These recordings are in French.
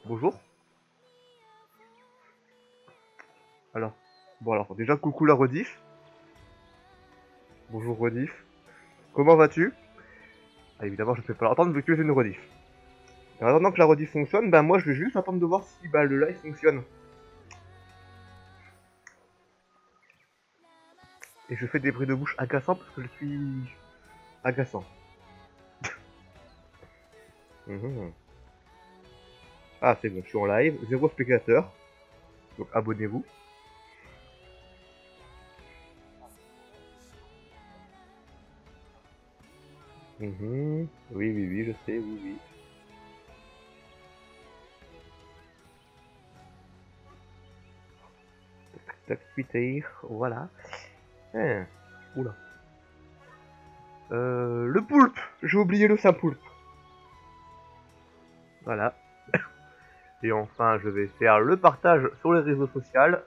Bonjour. Alors, bon alors, déjà coucou la rediff. Bonjour rediff. Comment vas-tu? Ah, évidemment, je ne peux pas l'attendre vu que c'est une rediff. En attendant que la rediff fonctionne, ben moi je vais juste attendre de voir si le live fonctionne. Et je fais des bruits de bouche agaçants parce que je suis agaçant. Ah c'est bon, je suis en live, 0 spectateur. Donc abonnez-vous. Oui, oui, oui, je sais, oui, oui. Tac, Twitter, voilà. Hein. Oula. Le poulpe. J'ai oublié le saint-poulpe. Voilà. Et enfin, je vais faire le partage sur les réseaux sociaux.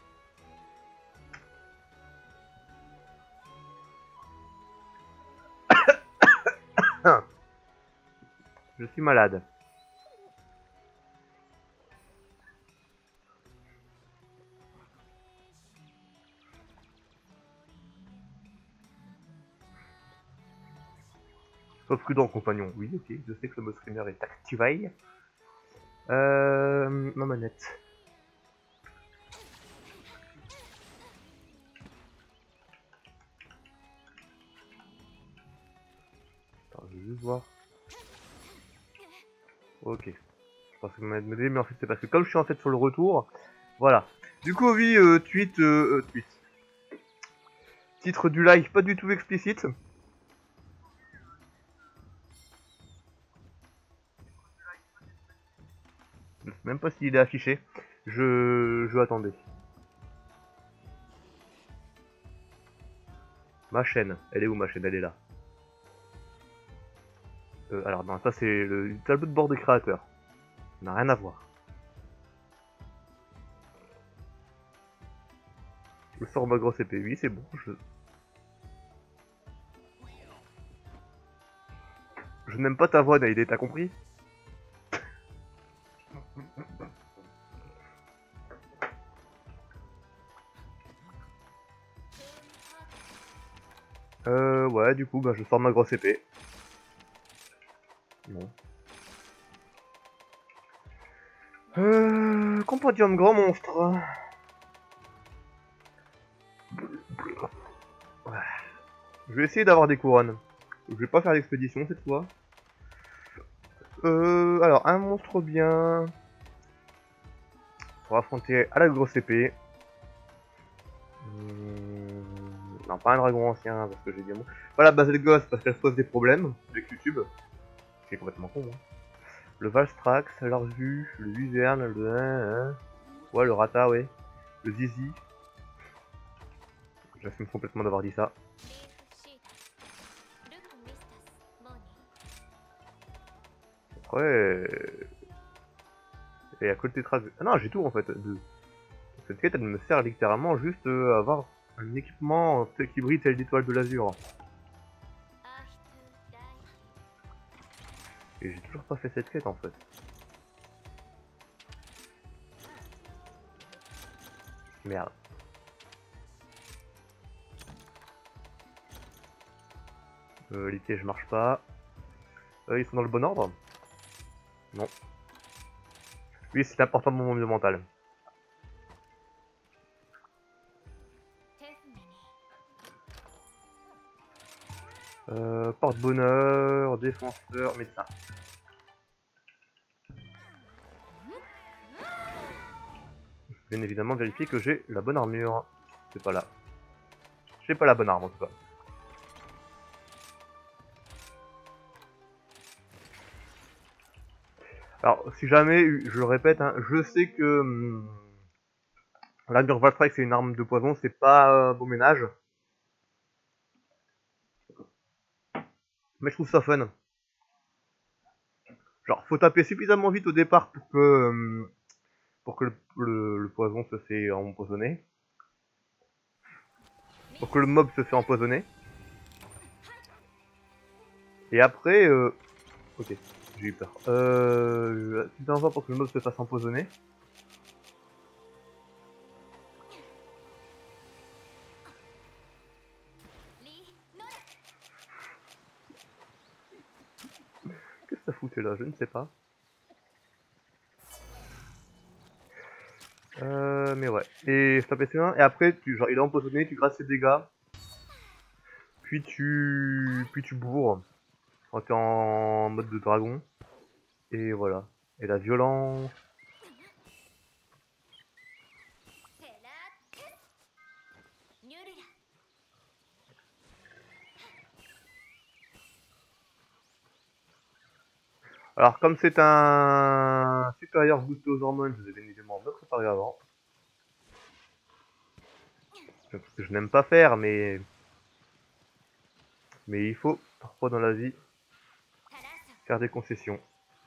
Je suis malade. Sois prudent, compagnon. Oui, ok, je sais que le mode streamer est activé. Ma manette. Attends, je vais juste voir. Ok. Je pense que ma manette me dit, mais en fait, c'est parce que comme je suis en fait sur le retour, voilà. Du coup, oui, tweet. Titre du live pas du tout explicite. Je sais même pas s'il est affiché. Je attendais. Ma chaîne. Elle est où ma chaîne? Elle est là. Alors non, ça c'est le tableau de bord des créateurs. Ça n'a rien à voir. Je sors ma grosse épée. Oui, c'est bon. Je n'aime pas ta voix, Naïdé, t'as compris? Ouais, du coup, je sors ma grosse épée. Bon. Compendium grand monstre. Ouais. Je vais essayer d'avoir des couronnes. Je vais pas faire l'expédition cette fois. Alors, un monstre bien. Pour affronter à la grosse épée. Non, pas un dragon ancien, parce que j'ai dit un mot. Voilà, Basel Ghost, parce qu'elle se pose des problèmes avec YouTube. C'est complètement con, hein. Le Valstrax, l'Arzu, le Luzerne, le... Ouais, le Rata, ouais. Le Zizi. J'assume complètement d'avoir dit ça. Après... Et à côté trace... Ah non, j'ai tout en fait. Cette quête, elle me sert littéralement juste à avoir un équipement qui brille tel l'étoile de l'azur. Et j'ai toujours pas fait cette quête en fait. Merde. Les pièges marchent pas. Ils sont dans le bon ordre? Non. Oui, c'est important pour mon milieu mental. Porte-bonheur, défenseur, médecin. Bien évidemment, vérifier que j'ai la bonne armure. C'est pas là. J'ai pas la bonne arme en tout cas. Alors, si jamais, je le répète, hein, je sais que l'armure Valstrike c'est une arme de poison, c'est pas bon ménage. Mais je trouve ça fun. Genre, faut taper suffisamment vite au départ pour que le poison se fait empoisonner. Pour que le mob se fait empoisonner. Et après, ok. J'ai eu peur. Tu t'envoies pour que le mob se fasse empoisonner. Qu'est-ce que ça foutait là? Je ne sais pas. Mais ouais. Et je tapais C1, et après, genre, il est empoisonné, tu grasses ses dégâts. Puis tu bourres. Quand t'es en mode de dragon. Et voilà. Et la violence. Alors, comme c'est un supérieur boosté aux hormones, je vous ai bien évidemment me préparé avant. Ce que je n'aime pas faire, mais il faut parfois dans la vie faire des concessions.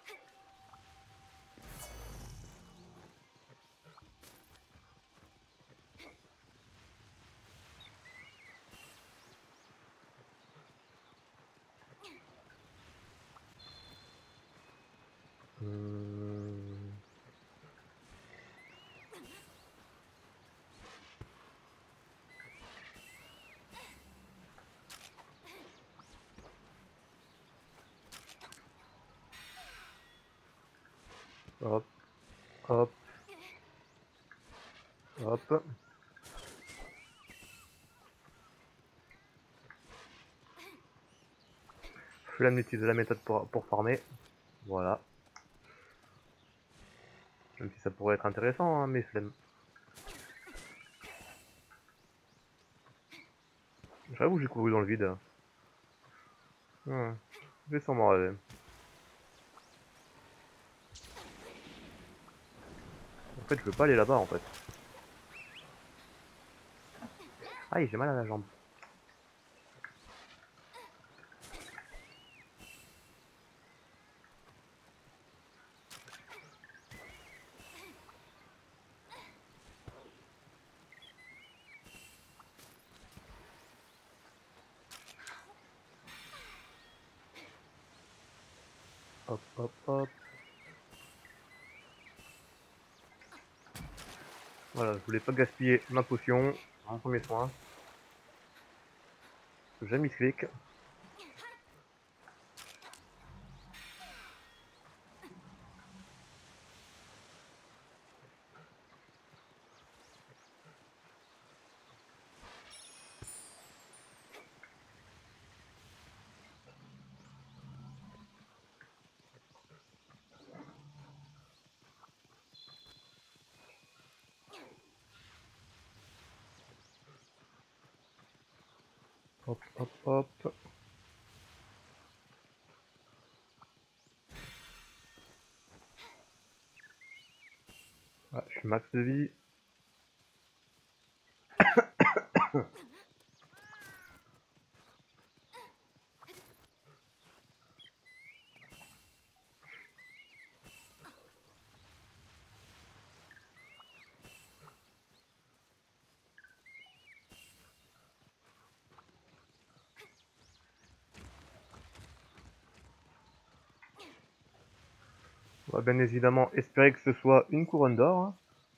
Hum... Hop, hop, hop. Flemme d'utiliser la méthode pour farmer. Voilà. Même si ça pourrait être intéressant, hein, mais flemme. J'avoue que j'ai couru dans le vide. Je vais sûrement rêver. En fait, je veux pas aller là-bas en fait. Aïe, j'ai mal à la jambe. Hop, hop, hop. Voilà, je voulais pas gaspiller ma potion. En premier soin. J'ai mis clic. Hop, hop, hop. Ah, je suis max de vie. On va bien évidemment espérer que ce soit une couronne d'or. Hein.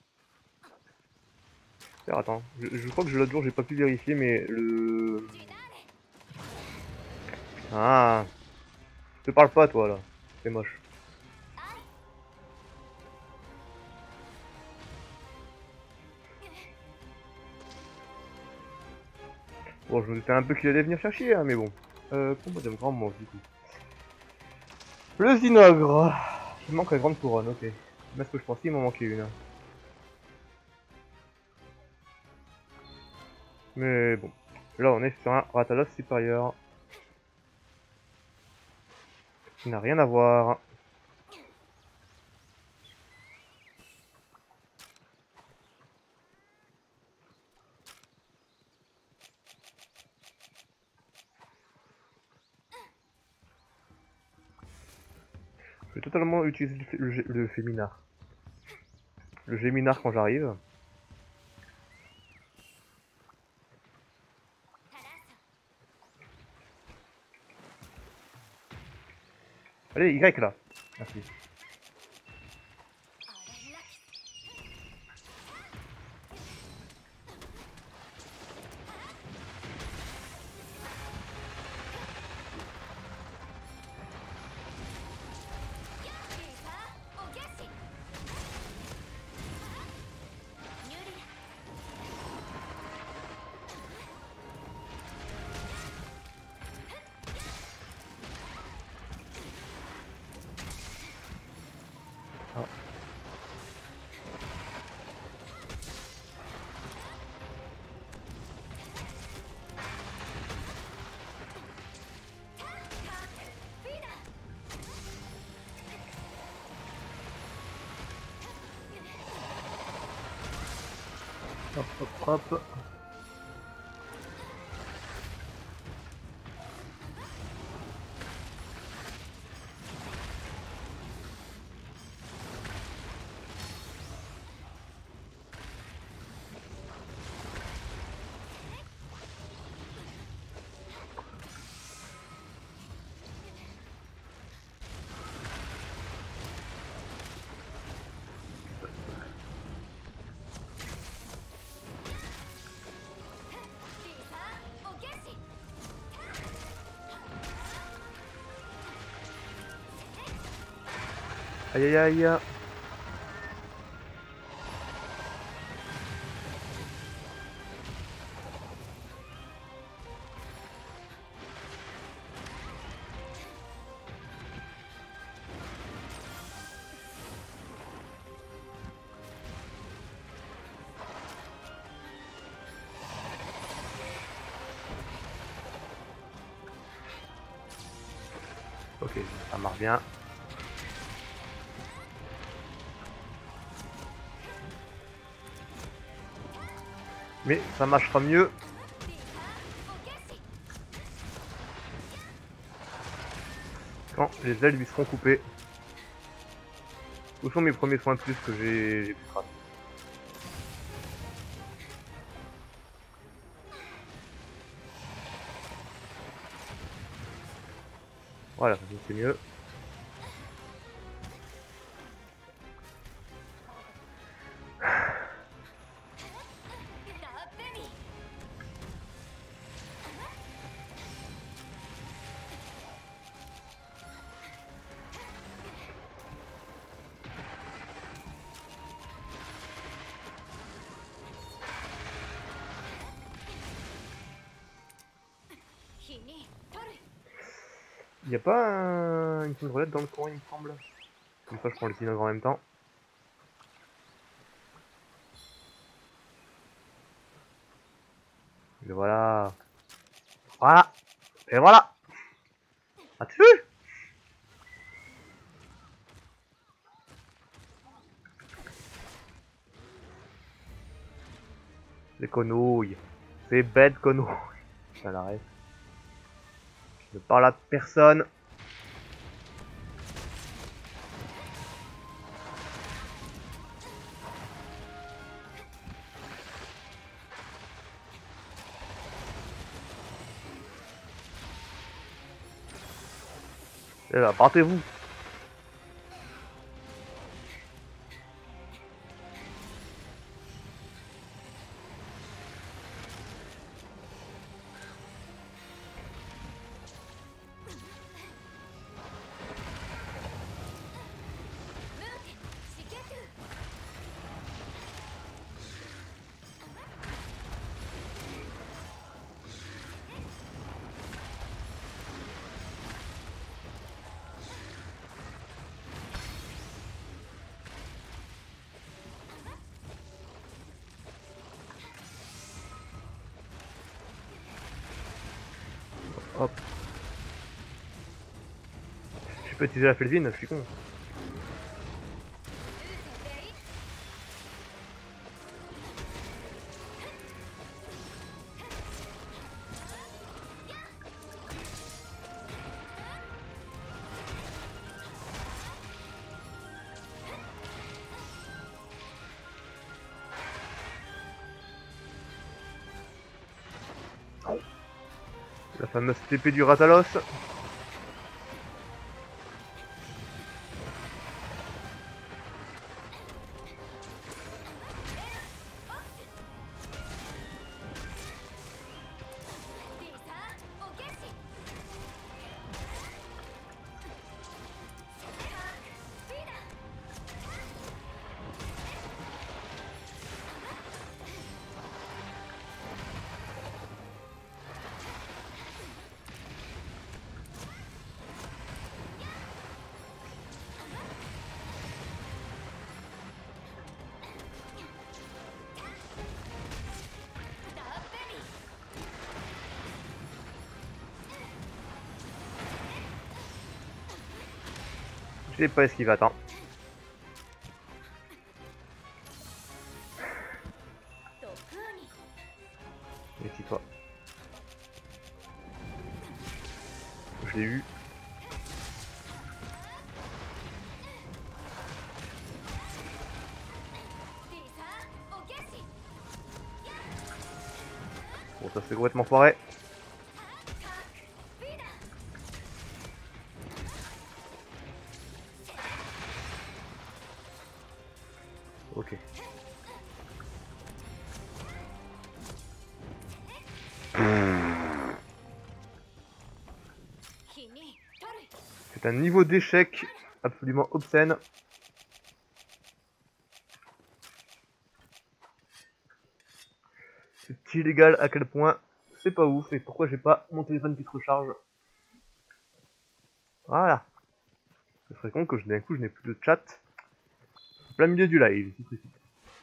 Alors, attends, je crois que l'autre jour j'ai pas pu vérifier, mais le... Ah, je te parle pas toi là, c'est moche. Bon, je me doutais un peu qu'il allait venir chercher, hein, mais bon. Combat de grand monstre du coup. Le Zinogre. Il manque la grande couronne, ok. Mais ce que je pensais, il m'en manquait une. Mais bon. Là, on est sur un Ratalos supérieur. Qui n'a rien à voir. Je vais totalement utiliser le Féminard. Le Géminard quand j'arrive. Allez, Y là. Merci. Oh. Hop hop hop. Aïe aïe aïe. Ok, ça marche bien. Mais ça marchera mieux quand les ailes lui seront coupées. Où sont mes premiers soins de plus que j'ai pu cramer? Voilà, c'est mieux. Il n'y a pas une petite roulette dans le coin, il me semble. Comme ça, je prends le pinot en même temps. Et voilà. Voilà. Et voilà. As-tu vu? Les conouilles. C'est bête, conouilles. Ça l'arrête. Je ne parle à personne. Eh ben, partez-vous. Hop. Je peux utiliser la Felvine, je suis con. La fameuse TP du Ratalos. T'es pas esquivé, attends. Méfie-toi. Je l'ai eu. Bon, ça c'est complètement foiré. Ok. C'est un niveau d'échec absolument obscène. C'est illégal à quel point c'est pas ouf. Et pourquoi j'ai pas mon téléphone qui se recharge. Voilà. Ce serait con que d'un coup je n'ai plus de chat. En plein milieu du live, si précis.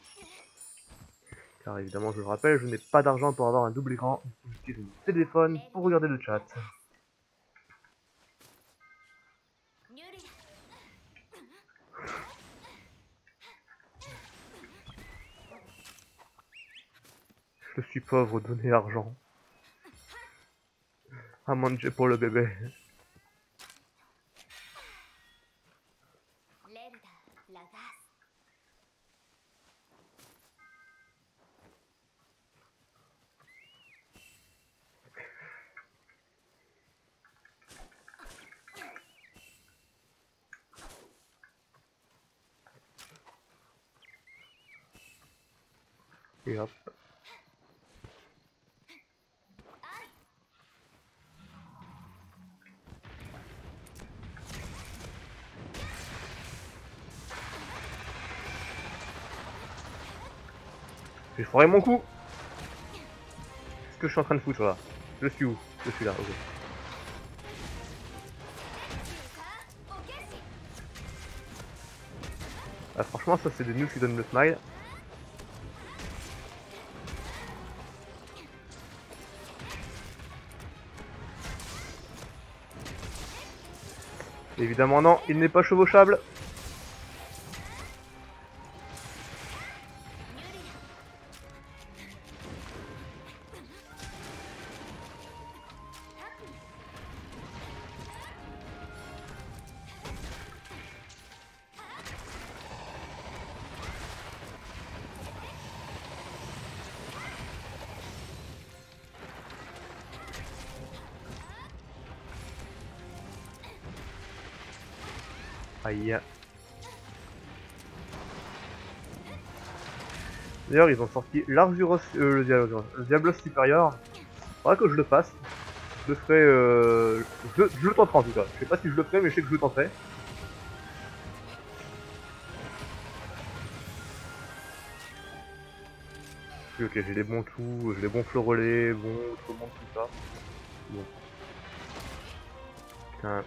Car évidemment, je le rappelle, je n'ai pas d'argent pour avoir un double écran. J'utilise mon téléphone pour regarder le chat. Je suis pauvre, donnez argent. À manger pour le bébé. Et hop. J'ai foiré mon coup. Qu'est-ce que je suis en train de foutre là? Je suis où? Je suis là, ok. Ah, franchement, ça c'est des noobs qui donnent le smile. Évidemment non, il n'est pas chevauchable. Aïe. D'ailleurs, ils ont sorti l'Arzuros, le Diablos supérieur. Faudra que je le fasse. Je le ferai. Je le tenterai en tout cas. Je sais pas si je le ferai, mais je sais que je le tenterai. Ok, j'ai les bons tout, j'ai les bons fleurelets, bon, tout le monde, tout ça. Bon. Putain.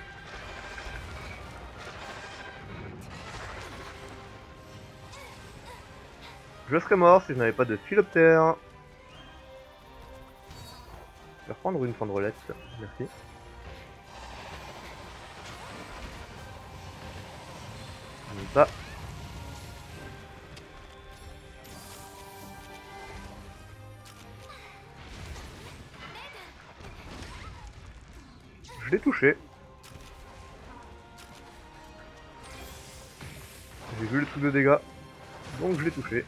Je serais mort si je n'avais pas de philoptère. Je vais reprendre une fendrelette, merci. Comme ça. Je l'ai touché. J'ai vu le truc de dégâts, donc je l'ai touché.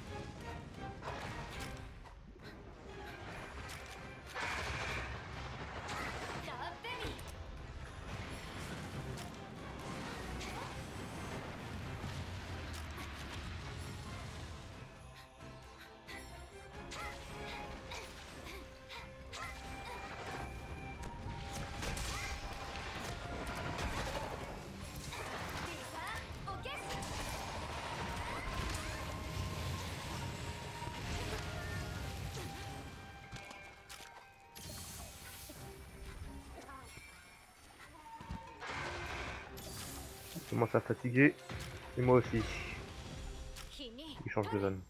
Je commence à fatiguer. Et moi aussi. Il change de zone.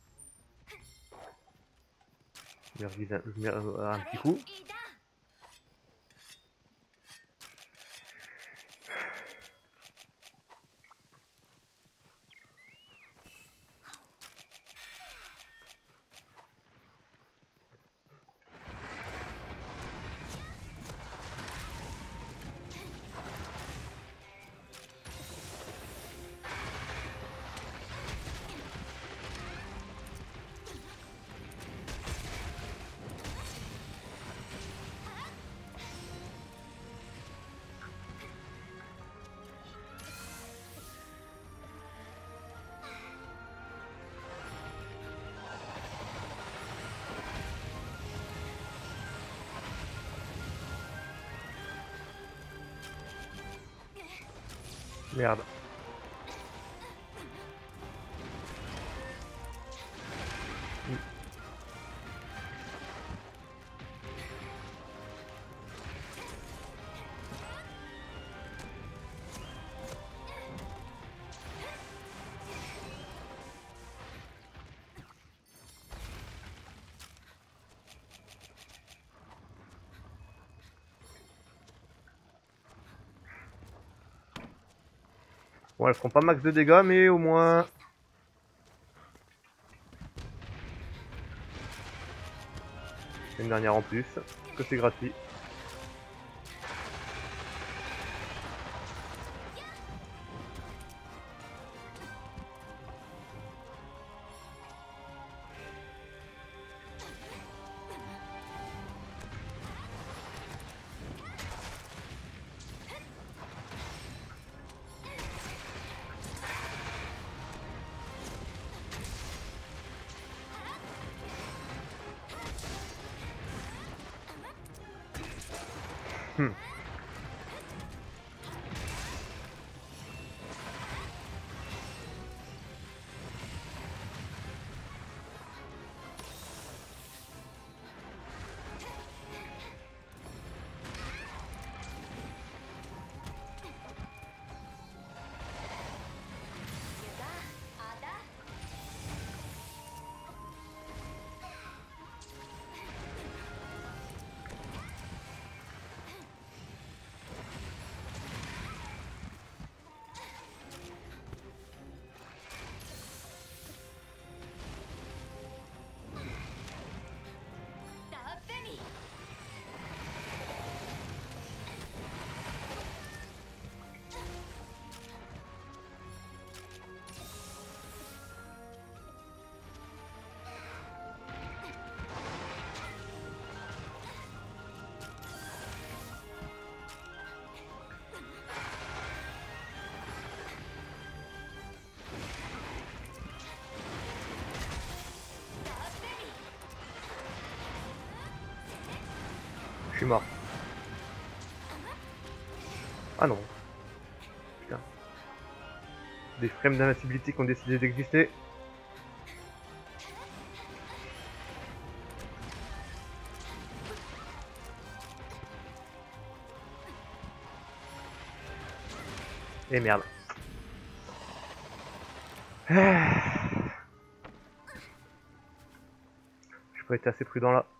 Je vais un petit coup. Merde. Bon, elles feront pas max de dégâts, mais au moins... Une dernière en plus, parce que c'est gratuit. Hmm. Je suis mort. Ah non. Putain. Des frames d'invincibilité qui ont décidé d'exister. Et merde. J'ai pas été assez prudent là.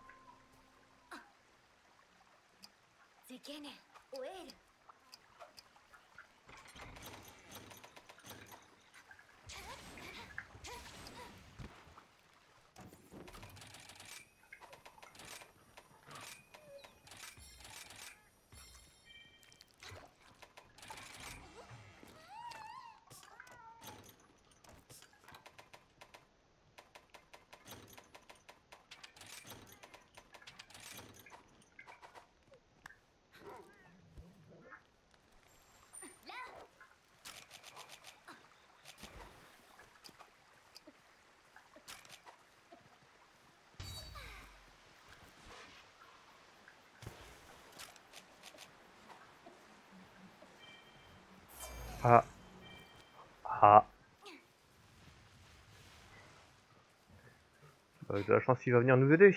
Ah. Ah. De la chance, il va venir nous aider.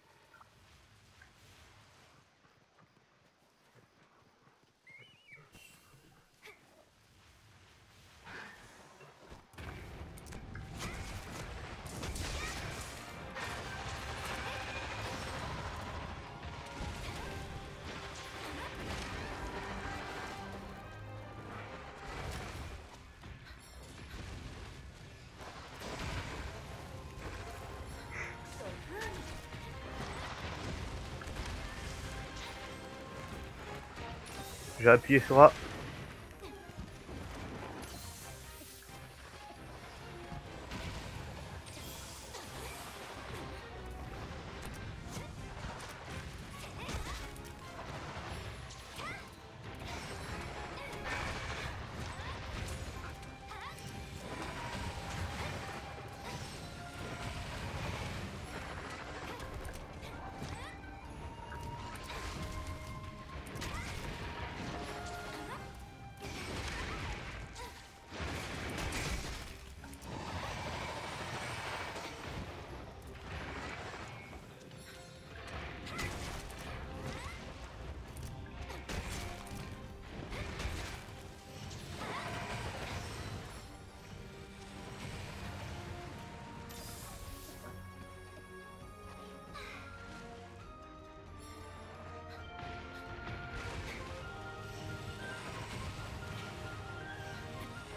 J'ai appuyé sur A.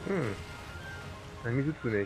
Un Mizutsune.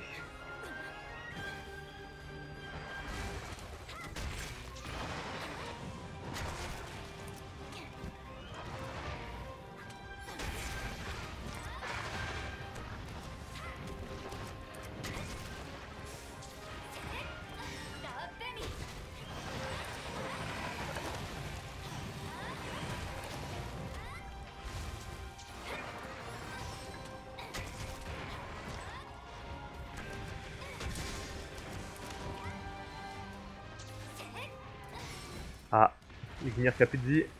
Ah, Ignir qui a plus de vie.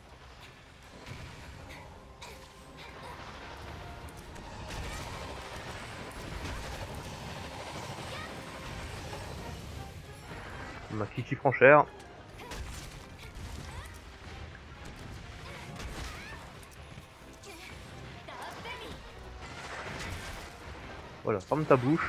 Ma Kiki prend cher. Voilà, ferme ta bouche.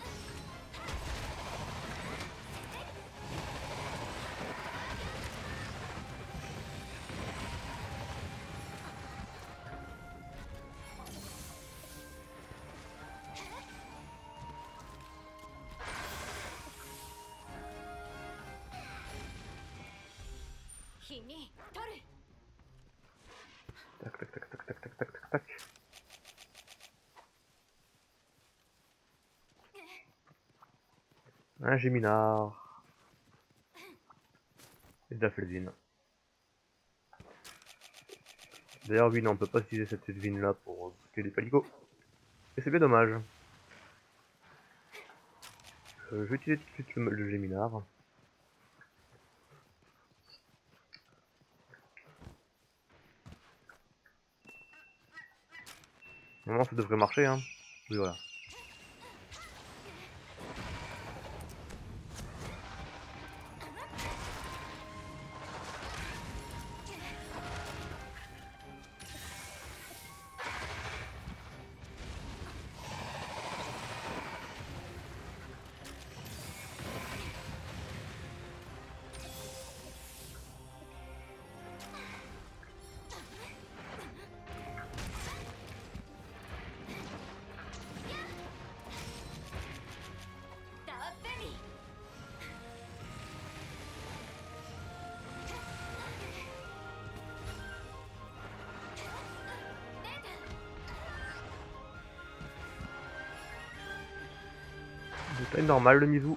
Tac, tac, tac, tac, tac, tac, tac, tac, tac. Un Géminard. Et de la Felvine. D'ailleurs, oui, non, on peut pas utiliser cette Felvine là pour tuer des palicots. Et c'est bien dommage. Je vais utiliser tout de suite le Géminard. Normalement, ça devrait marcher, hein. Oui, voilà. C'est pas normal le Mizu.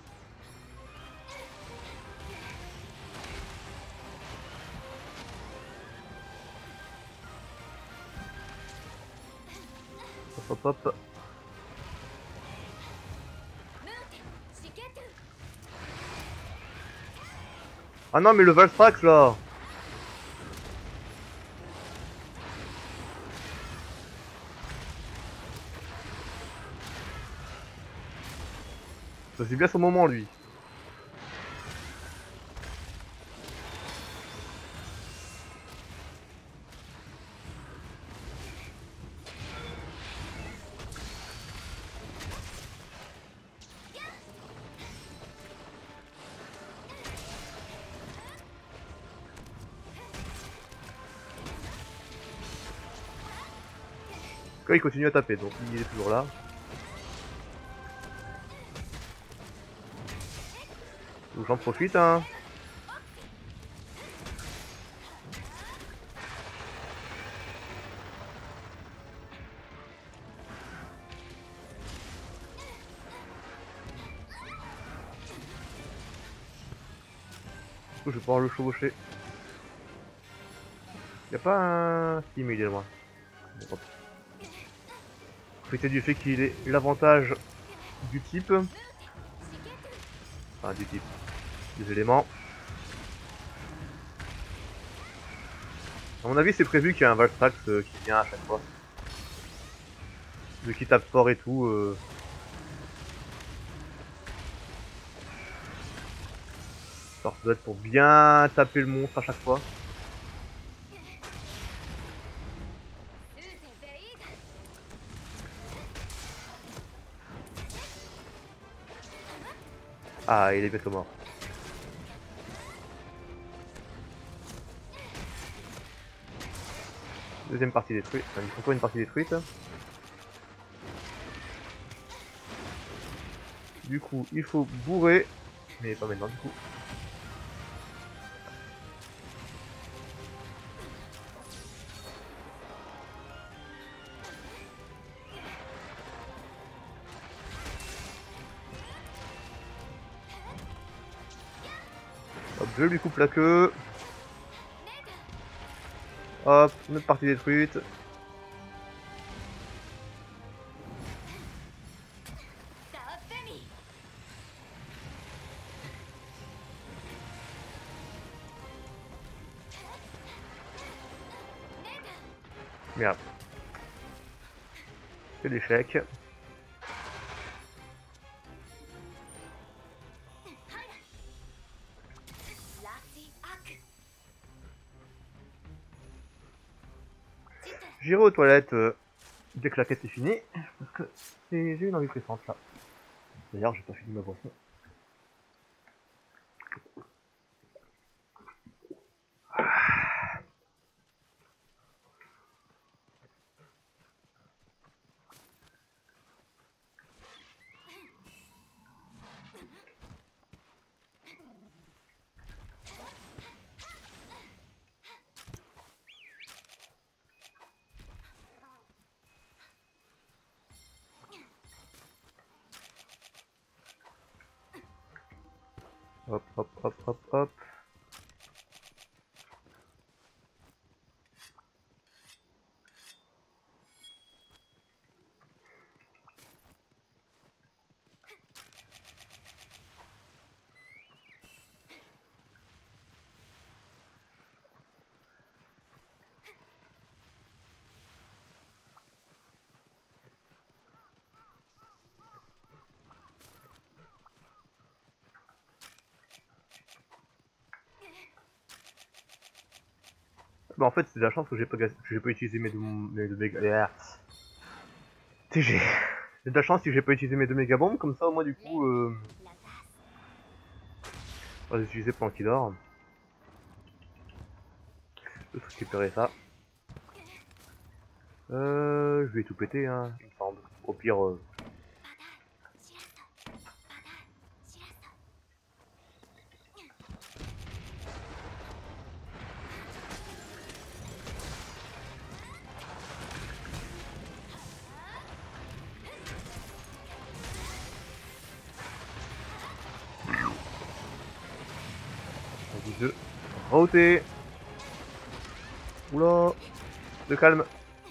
Hop hop hop. Ah non mais le Valstrax là. Ça c'est bien son moment lui. Quoi, il continue à taper donc il est toujours là. Donc j'en profite hein. Je vais pouvoir le chevaucher. Y'a pas un... Si mais il est loin. Bon, profiter du fait qu'il ait l'avantage du type. Enfin du type. Des éléments. À mon avis c'est prévu qu'il y ait un Valstrax qui vient à chaque fois. Vu qu'il tape fort et tout. Alors ça doit être pour bien taper le monstre à chaque fois. Ah, il est bientôt mort. Deuxième partie détruite. Enfin, encore une partie détruite. Du coup, il faut bourrer. Mais pas maintenant, du coup. Hop, je lui coupe la queue. Hop, notre partie détruite. Merde. C'est l'échec. J'irai aux toilettes dès que la quête est finie. Parce que j'ai une envie pressante là. D'ailleurs, j'ai pas fini ma boisson. Hop, hop, hop, hop, hop. Bah en fait c'est de la chance que j'ai pas utilisé mes deux méga... TG. C'est de la chance si j'ai pas utilisé mes deux méga bombes, comme ça au moins du coup on va les utiliser pendant qu'il dort. Je vais récupérer ça. Je vais tout péter hein, il me semble. Au pire vas-y deux. Roté. Oula. De calme.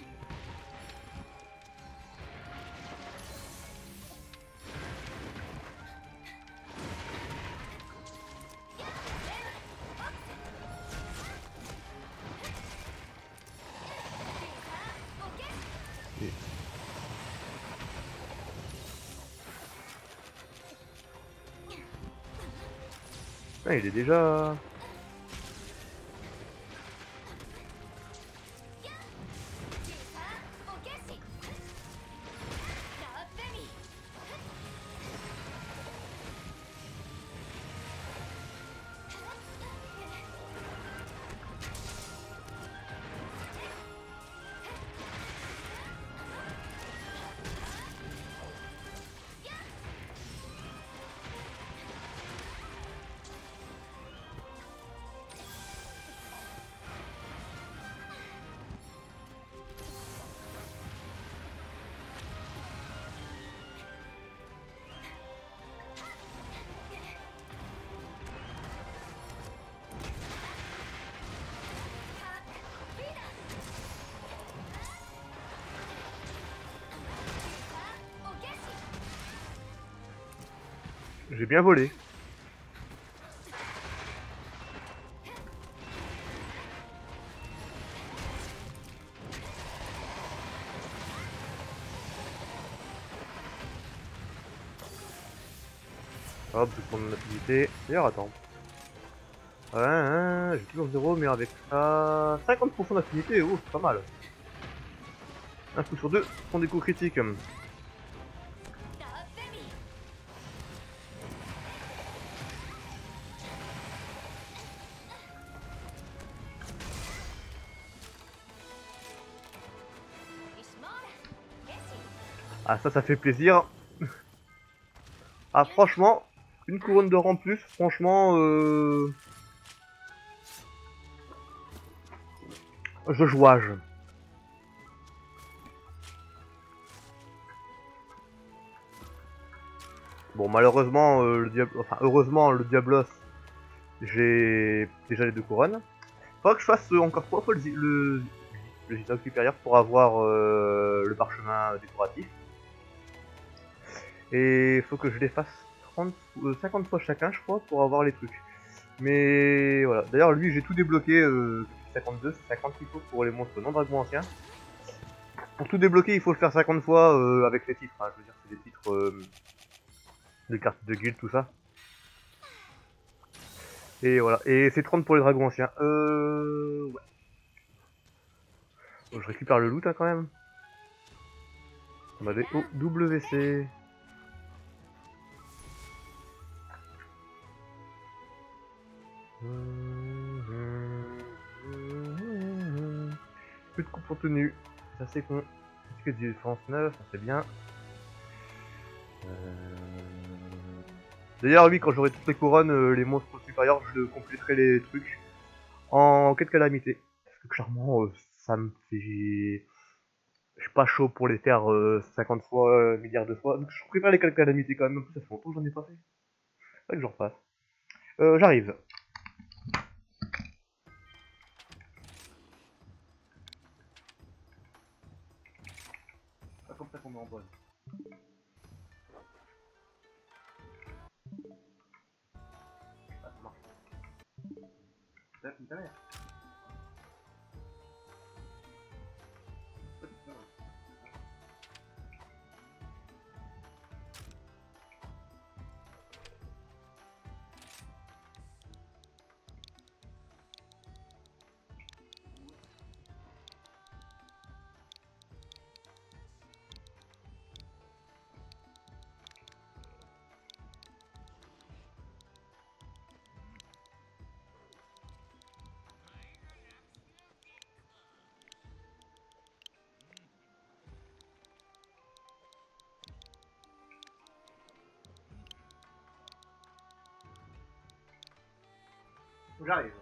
Ah, il est déjà... J'ai bien volé. Hop, je vais prendre mon activité. D'ailleurs, attends. Ouais, j'ai toujours 0, mais avec ça... 50% d'affinité, oh, c'est pas mal. Un coup sur deux, font des coups critiques. Ah, ça fait plaisir. Ah franchement, une couronne d'or en plus, franchement, je jouage. Bon malheureusement, enfin heureusement le Diablos, j'ai déjà les 2 couronnes. Faudra que je fasse encore 3 fois le gitane supérieur pour avoir le parchemin décoratif. Et il faut que je les fasse 50 fois chacun, je crois, pour avoir les trucs. Mais voilà. D'ailleurs, lui, j'ai tout débloqué. 52, c'est 50 qu'il faut pour les monstres non dragons anciens. Pour tout débloquer, il faut le faire 50 fois avec les titres. Hein. Je veux dire, c'est des titres de cartes de guild, tout ça. Et voilà. Et c'est 30 pour les dragons anciens. Ouais. Je récupère le loot hein, quand même. On a des OWC. Plus de coupe en tenue. Ça c'est con. Est-ce que du défense 9, ça c'est bien. D'ailleurs, oui, quand j'aurai toutes les couronnes, les monstres supérieurs, je compléterai les trucs en quête calamité. Parce que clairement, ça me fait. Je suis pas chaud pour les faire 50 fois, milliards de fois. Donc je préfère les quêtes calamité quand même. En plus, ça fait longtemps que j'en ai pas fait. C'est vrai que j'en repasse. J'arrive. Pas comme ça qu'on met en pause. Ah, ça marche. C'est une mère. J'arrive.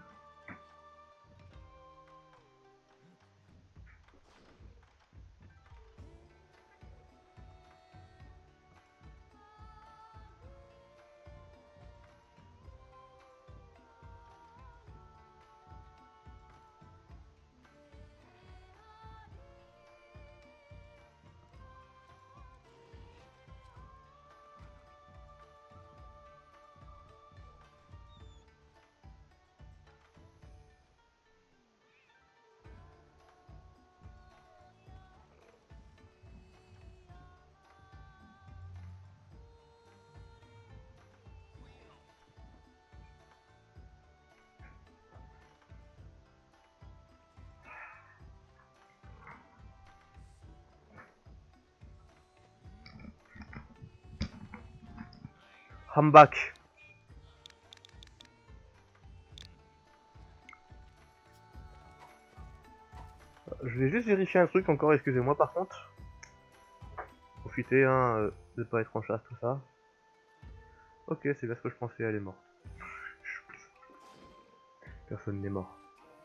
I'm back. Je vais juste vérifier un truc encore, excusez-moi par contre. Profitez hein, de pas être en chasse, tout ça. Ok, c'est bien ce que je pensais, elle est morte. Personne n'est mort.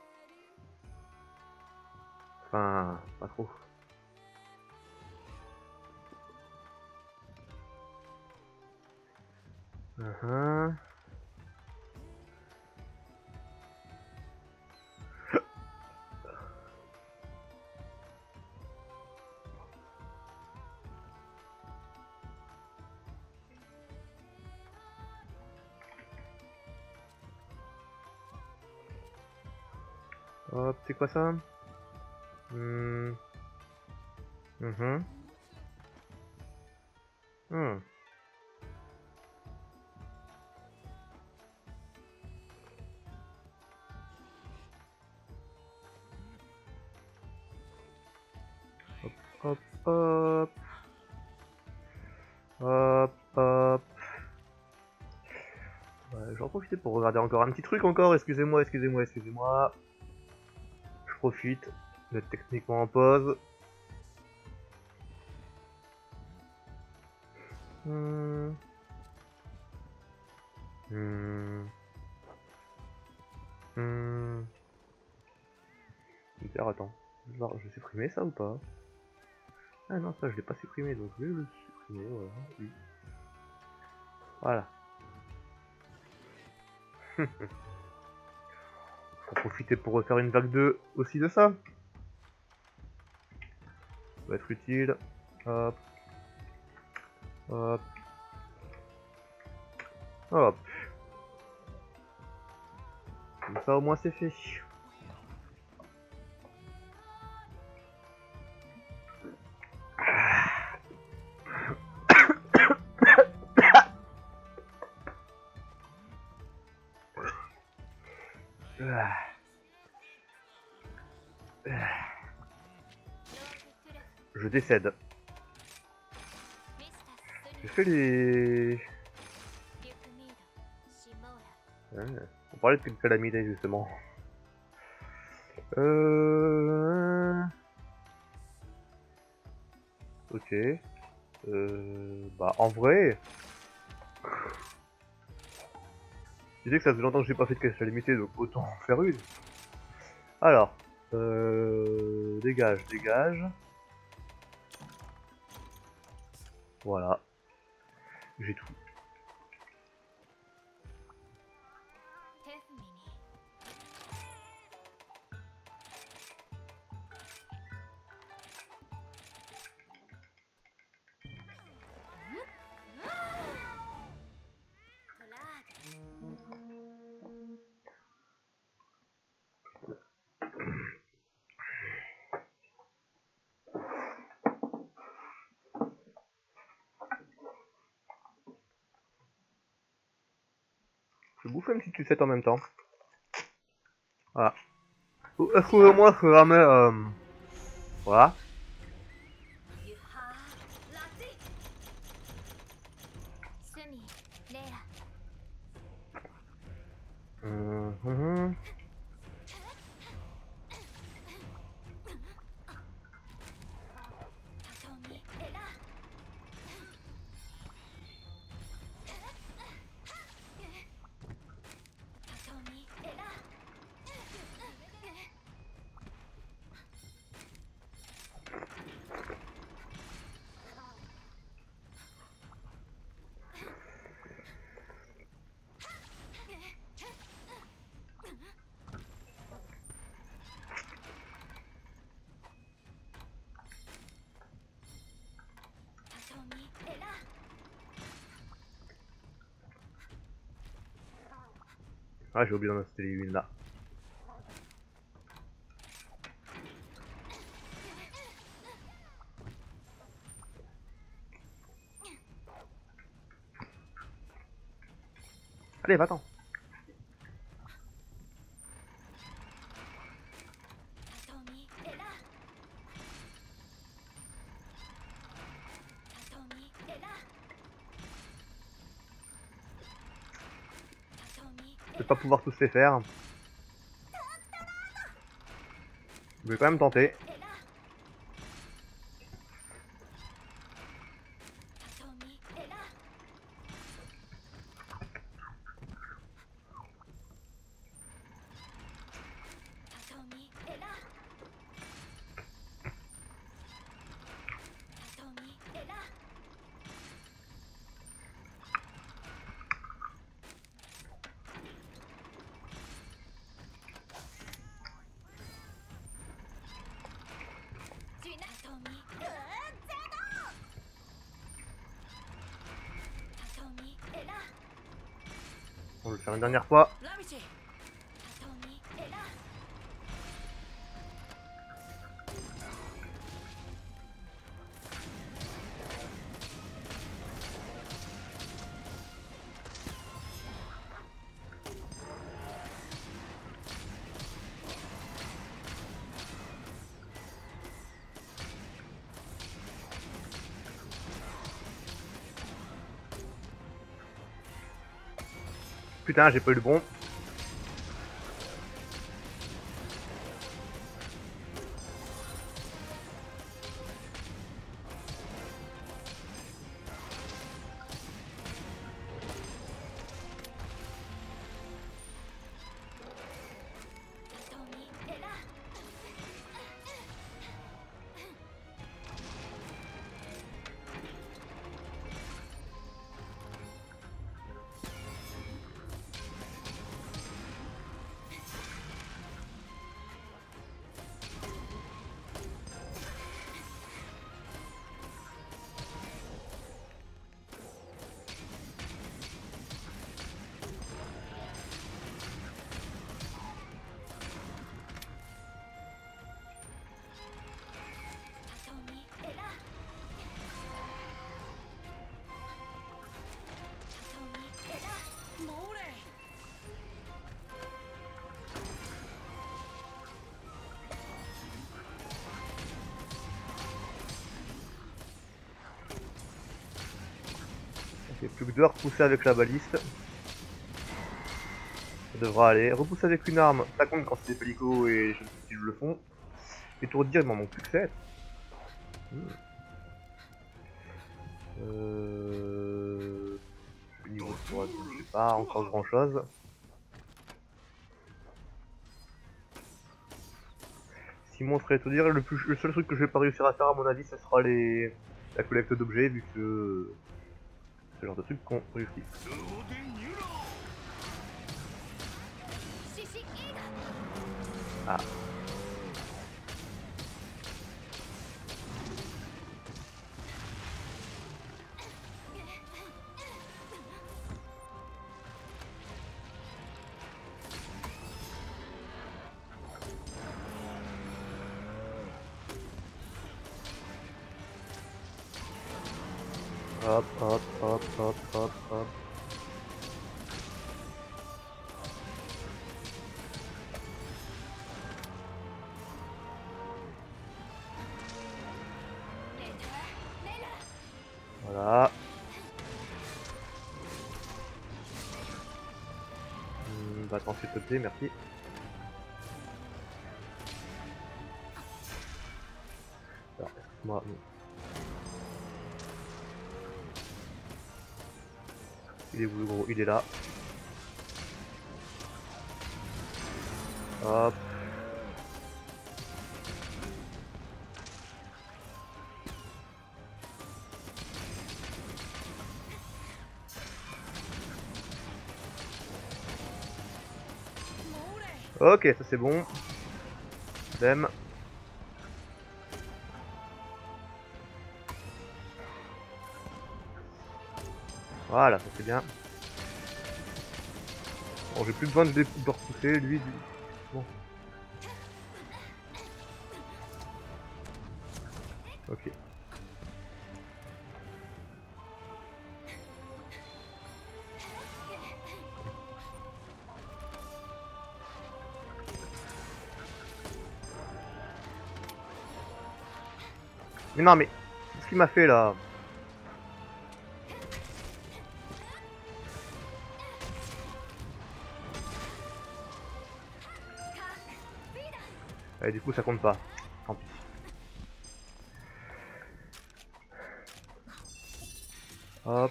Enfin, pas trop. Hop, c'est quoi ça? Hmm. Mhm. Hmm. Hop, hop. Hop, hop. Ouais, j'en profite pour regarder encore un petit truc encore, excusez-moi, excusez-moi, excusez-moi. Je profite d'être techniquement en pause. Hmm. Hmm. Hmm. D'ailleurs, attends. Alors, je vais supprimer ça ou pas? Ah non, ça je l'ai pas supprimé, donc je vais le supprimer, voilà. Oui. Voilà. Pour profiter pour refaire une vague 2 aussi de ça. Ça va être utile. Hop. Hop. Hop. Comme ça au moins c'est fait. Je décède. J'ai fait les... Ouais, on parlait de calamité justement. Ok. Bah en vrai... Je disais que ça faisait longtemps que j'ai pas fait de calamité, donc autant en faire une. Alors... Dégage, dégage. Voilà. J'ai tout. Je vais bouffer une petite sucette en même temps. Voilà. Excusez-moi, c'est jamais... Voilà. Mmh. Ah, j'ai oublié d'en installer une là. Allez, va-t'en. Je vais pas pouvoir tous les faire. Je vais quand même tenter. On va le faire une dernière fois. Putain, j'ai pas eu le bon. Ok, plus que 2 à repousser avec la baliste. Ça devra aller. Repousser avec une arme, ça compte quand c'est des pélicos et je si je le font. Étourdir, il m'en manque plus que 7. Niveau 3, je sais pas encore grand chose. Si mon serait étourdir, le seul truc que je vais pas réussir à faire à mon avis, ce sera la collecte d'objets vu que c'est le genre de truc qu'on réussit. Ah. Hop, hop, hop, hop, hop, hop. Voilà. Bah attends s'il te plaît, merci. Alors, excuse-moi. Il est où le gros? Il est là. Hop. Ok, ça c'est bon. Dem. Voilà, ça c'est bien. Bon, j'ai plus besoin de repousser, lui. Bon. Ok. Mais non, mais qu'est-ce qu'il m'a fait là? Et du coup, ça compte pas. Tant pis. Hop.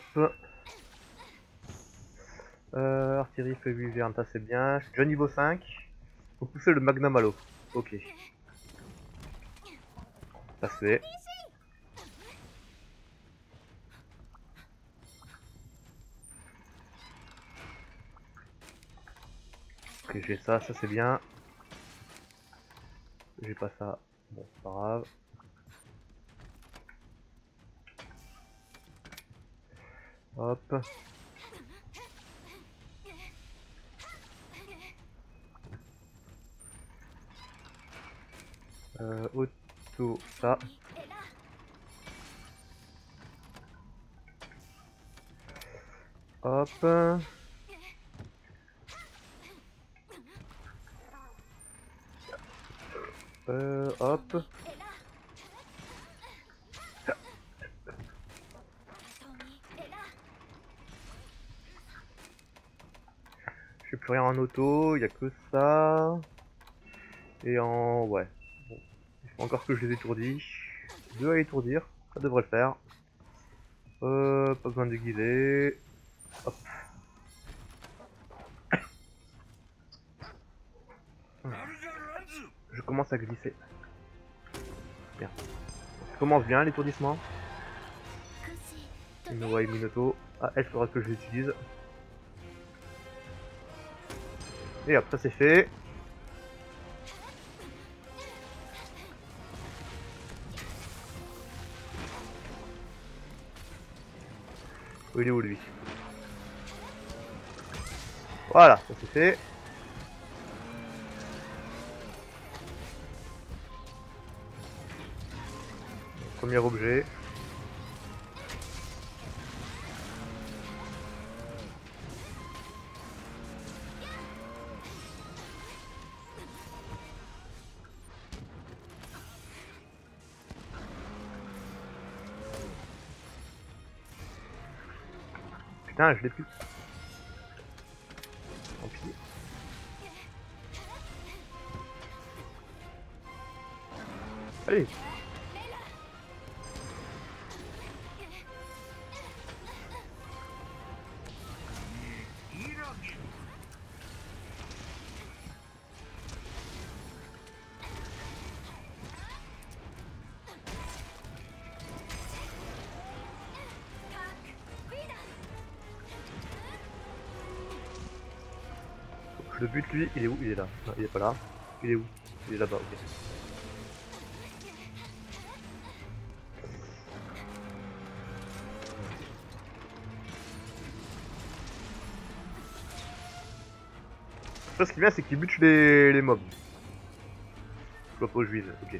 Artillerie, feu viverne, ça c'est bien. Je suis déjà niveau 5. Faut pousser le magnum à l'eau. Ok. Ça se fait. Ok, j'ai ça, ça c'est bien. J'ai pas ça. Bon, c'est pas grave. Hop. Auto, ça. Hop. Hop. Je fais plus rien en auto, y a que ça. Et en... ouais. Bon. Il faut encore que je les étourdis. 2 à étourdir, ça devrait le faire. Pas besoin d'aiguiser. Hop. Je commence à glisser. Bien. Ça commence bien l'étourdissement. Il me voit Minato. Ah, elle faudra que je l'utilise. Et hop, ça c'est fait. Oh, il est où lui? Voilà, ça c'est fait. Premier objet. Putain, je l'ai plus. Tant pis. Allez. Je le bute lui, il est où? Il est là. Non, il est pas là. Il est où? Il est là-bas, ok. Ça, ce qui est bien, c'est qu'il bute les mobs. Je vois pas où je vise, ok.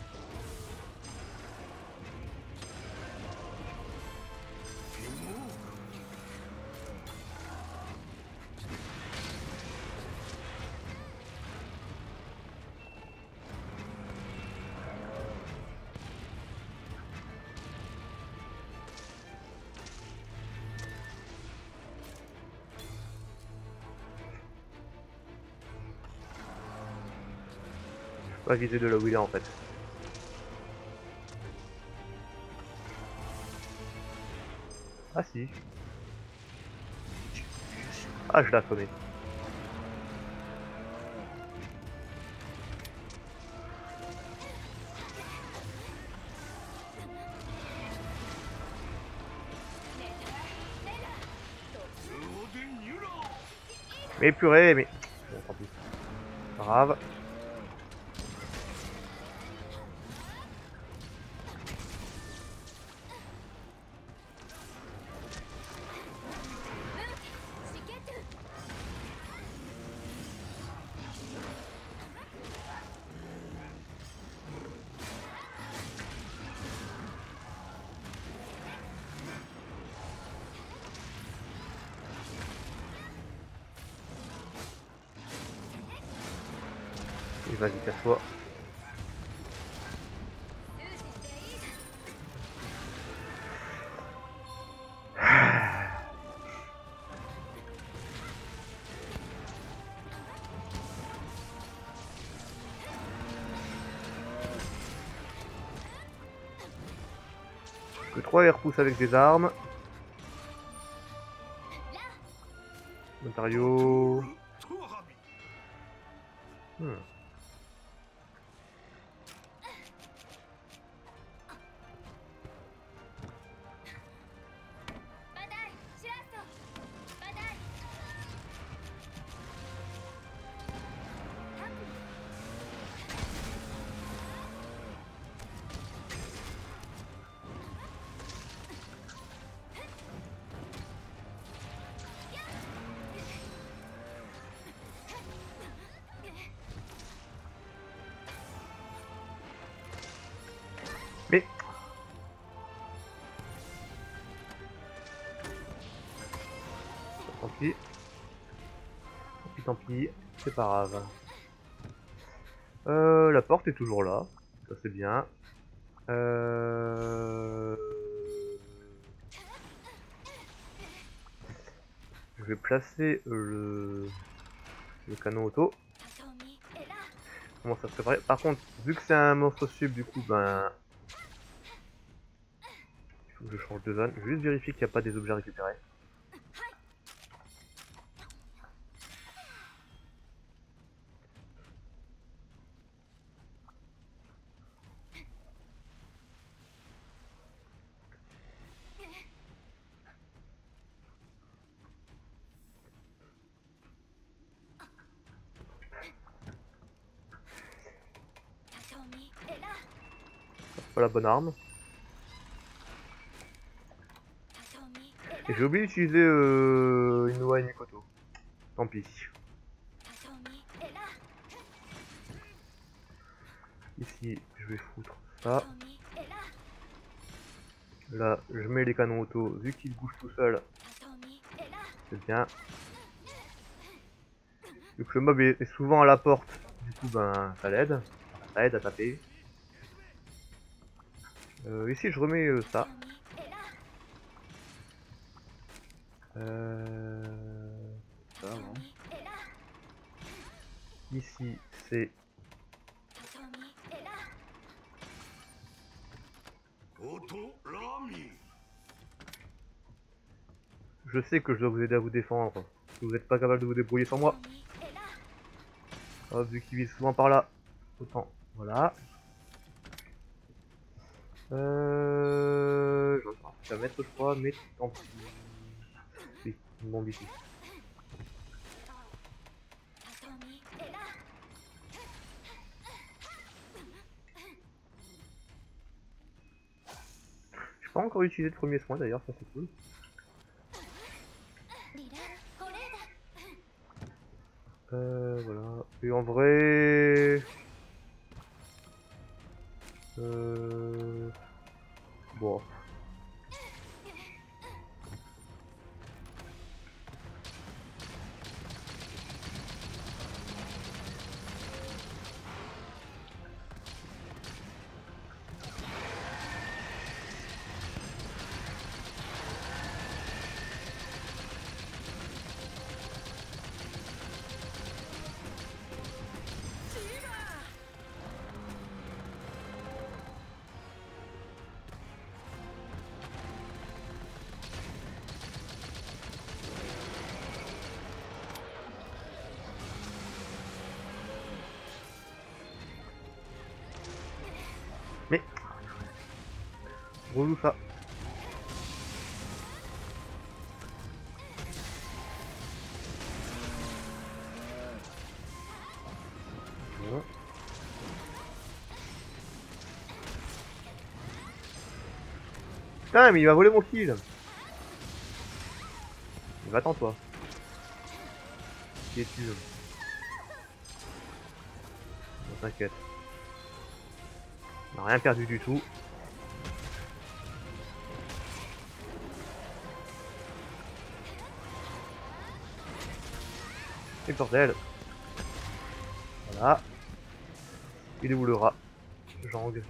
Pas viser de là où il est en fait. Ah si. Ah, je l'ai assommé. Mais purée, mais... Bon, tant pis. Pas grave. Et vas-y, casse-toi. Que 3 air pousse avec des armes. Ontario. Mais... Tant pis. Tant pis, c'est pas grave. La porte est toujours là. Ça c'est bien. Je vais placer le canon auto. Comment ça se préparer. Par contre, vu que c'est un monstre sub, du coup, ben... Il faut que je change de zone. Je vais juste vérifier qu'il n'y a pas des objets récupérés. C'est pas la bonne arme. Et j'ai oublié d'utiliser Inoue et Mikoto. Tant pis. Ici, je vais foutre ça. Là, je mets les canons auto, vu qu'ils bougent tout seuls. C'est bien. Vu que le mob est souvent à la porte, du coup, ben, ça l'aide. Ça aide à taper. Ici, je remets ça. Ça, non. Ici, c'est... Je sais que je dois vous aider à vous défendre. Si vous n'êtes pas capable de vous débrouiller sans moi. Hop, vu qu'il vise souvent par là. Autant. Voilà. J'en ai un truc à mettre, je crois, mais tant pis. Oui, une bombe ici. J'ai pas encore utilisé de premier soin d'ailleurs, ça c'est cool. Voilà. Et en vrai... Bon. Mais... Relou ça. Bon. Putain, mais il va voler mon kill. Va-t'en toi. Qui es-tu? Bon, t'inquiète. On n'a rien perdu du tout. Et bordel. Voilà. Il est où le rat? Jang.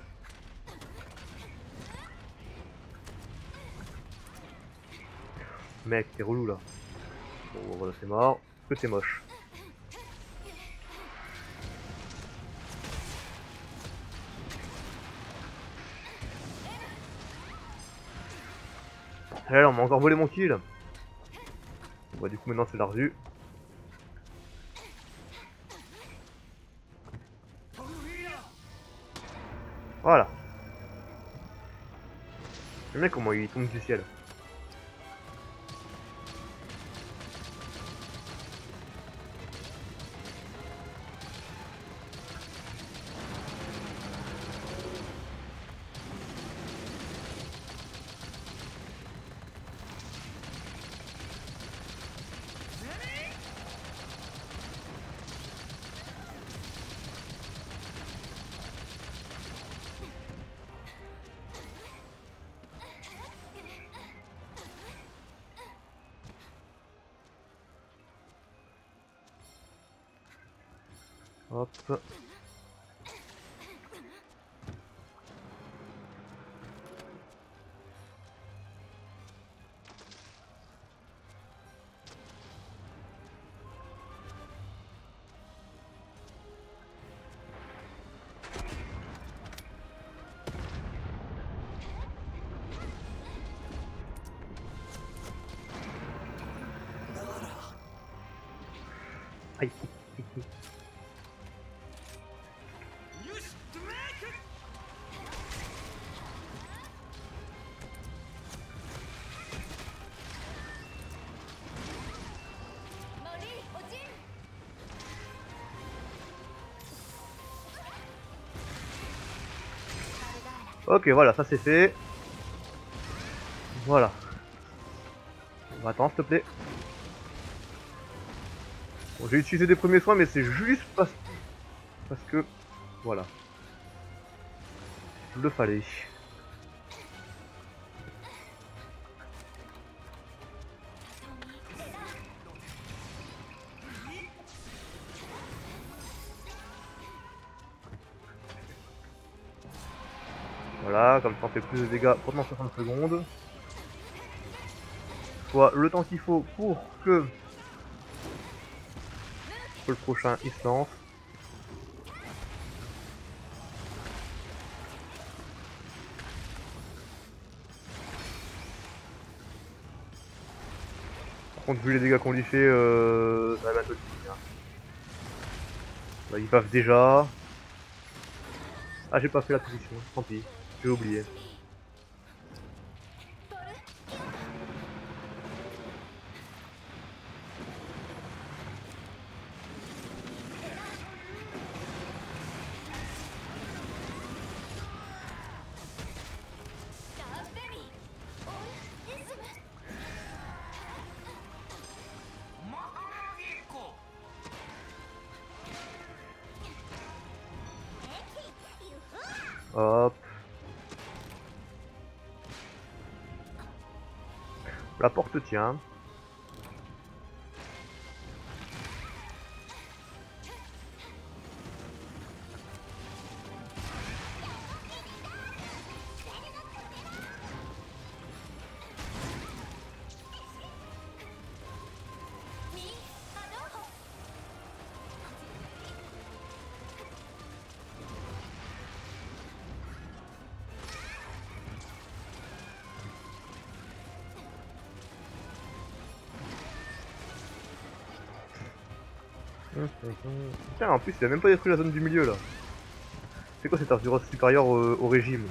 Mec, t'es relou là. Bon, voilà, c'est mort. Que c'est moche. Bordel, on m'a encore volé mon kill. Bon, du coup, maintenant c'est l'ardu. Voilà. Le mec, comment il tombe du ciel? Hop. Aïe. Ok, voilà, ça c'est fait. Voilà. Attends, s'il te plaît. Bon, j'ai utilisé des premiers soins, mais c'est juste parce que... Voilà. Il le fallait. Voilà, comme ça on fait plus de dégâts pendant 60 secondes. soit le temps qu'il faut pour que le prochain il se lance. Par contre, vu les dégâts qu'on lui fait, ça va bientôt finir. Bah, ils bavent déjà. Ah, j'ai pas fait la position, tant pis, j'ai oublié. Hop. La porte tient. Tiens, en plus, il a même pas détruit la zone du milieu là. C'est quoi cette armure supérieure au régime?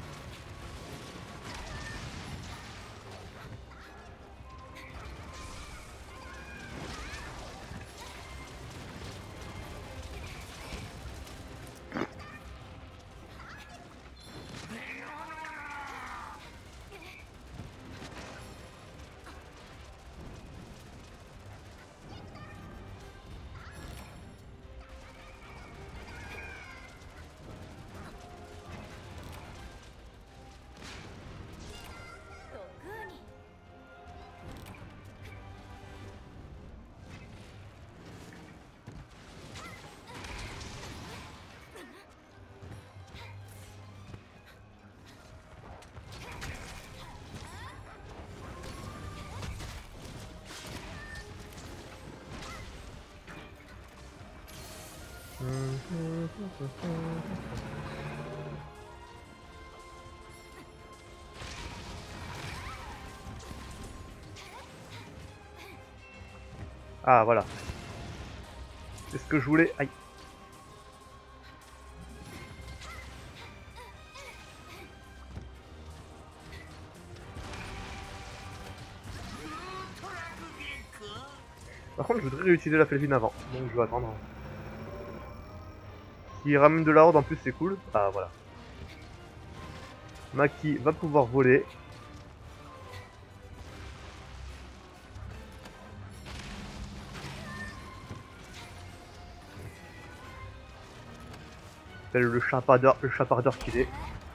Ah, voilà. C'est ce que je voulais. Aïe. Par contre, je voudrais réutiliser la Felvine avant, donc je vais attendre. S'il ramène de la horde en plus, c'est cool. Ah, voilà. Maki va pouvoir voler. Tel le chapardeur qu'il est.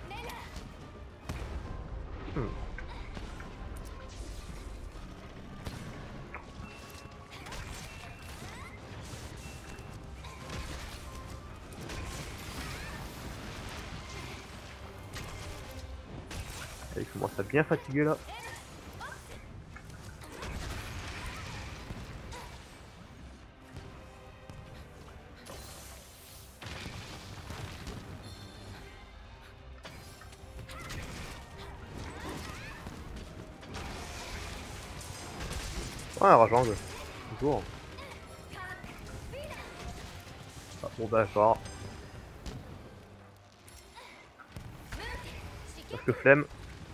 Il commence à bien fatiguer là. Ouais, Rajang. Toujours. Ah, bon bah fort. Parce que flemme.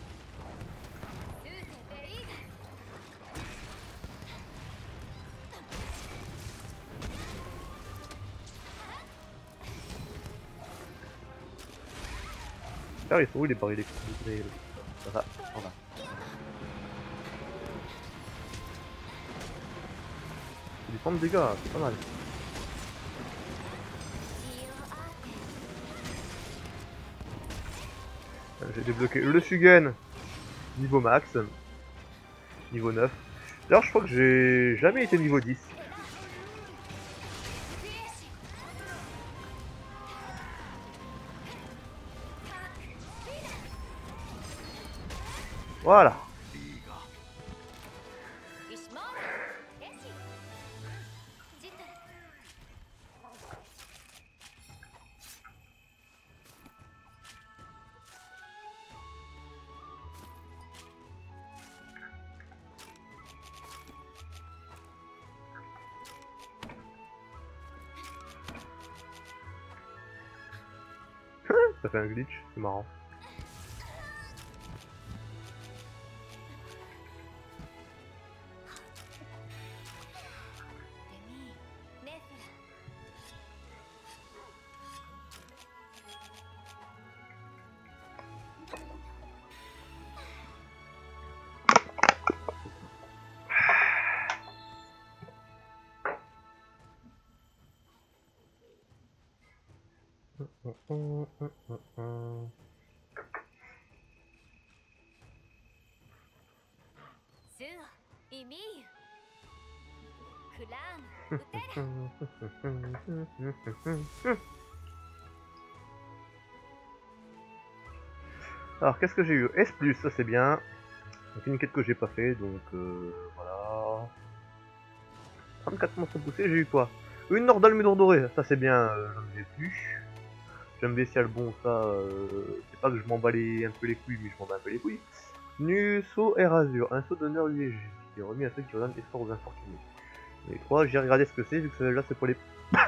Ils sont où les barils électriques? Ça va, on va. C'est du temps de dégâts, c'est pas mal. J'ai débloqué le Sugen niveau max, niveau 9. D'ailleurs, je crois que j'ai jamais été niveau 10. Voilà. Ça fait un glitch, c'est marrant. Alors qu'est-ce que j'ai eu? S+, ça c'est bien. C'est une quête que j'ai pas fait, donc voilà. 34 monstres poussés, j'ai eu quoi? Une Nordal Mudor doré, ça c'est bien, j'en ai plus. J'aime bestial, bon ça, c'est pas que je m'en bats un peu les couilles, mais je m'en bats un peu les couilles. Nu, saut et rasure, un saut d'honneur UEG, qui est remis à ceux qui redonnent espoir aux infortunés. Les 3, j'ai regardé ce que c'est, vu que celle-là c'est pour les...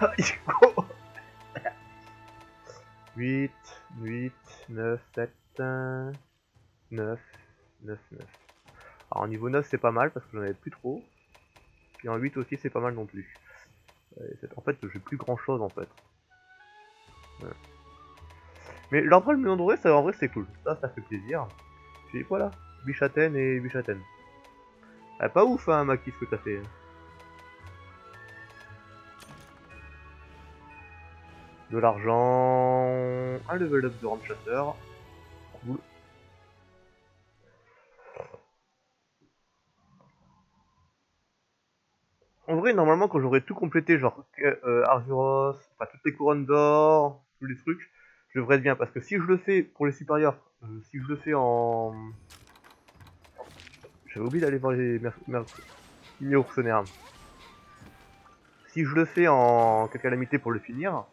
8, 8, 9, 7, 9, 9, 9. Alors en niveau 9 c'est pas mal parce que j'en avais plus trop. Et en 8 aussi c'est pas mal non plus. En fait j'ai plus grand chose en fait. Ouais. Mais l'ordre le million doré, ça en vrai c'est cool. Ça fait plaisir. Puis voilà, Bichaten et Bichaten. Ah, pas ouf hein Maki ce que t'as fait. De l'argent, un level up de rampe chasseur. Cool. En vrai, normalement, quand j'aurais tout complété, genre Arzuros, enfin toutes les couronnes d'or, tous les trucs, je devrais être bien. Parce que si je le fais pour les supérieurs, si je le fais en... J'avais oublié d'aller voir les mercenaires. Si je le fais en calamité pour le finir,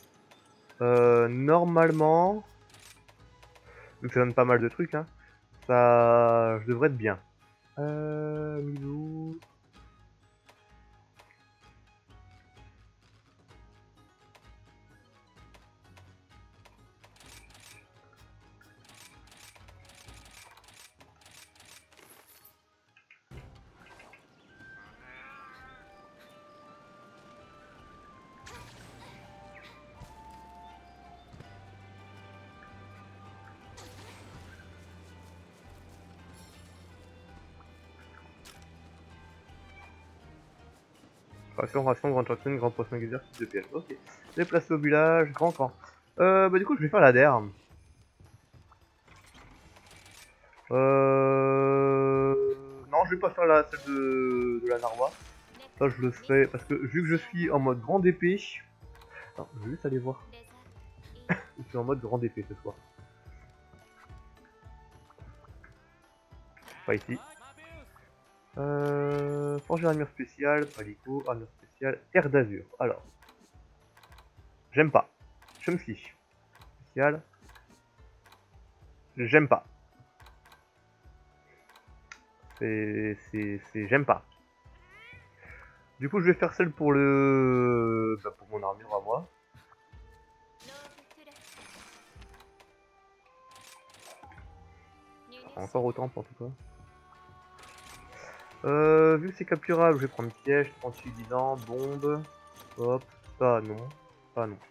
normalement, vu que ça donne pas mal de trucs, hein, ça, je devrais être bien. Milou... Ration, grande championne, grand poisson geyser, type de piège. Ok. Déplacé au village, grand camp. Bah du coup je vais faire la DER. Non, je vais pas faire celle de la Narwa. Ça je le ferai parce que vu que je suis en mode grande épée. Attends, je vais juste aller voir. Je suis en mode grande épée ce soir. Pas ici. Forger armure spéciale, palico, armure spéciale, terre d'azur. Alors, j'aime pas. Je me fiche. Spécial. J'aime pas. J'aime pas. Du coup, je vais faire celle pour le... Bah, pour mon armure à moi. Encore autant en tout cas. Vu que c'est capturable, je vais prendre piège, 38 10 bombe. Hop, ça non. Ça non.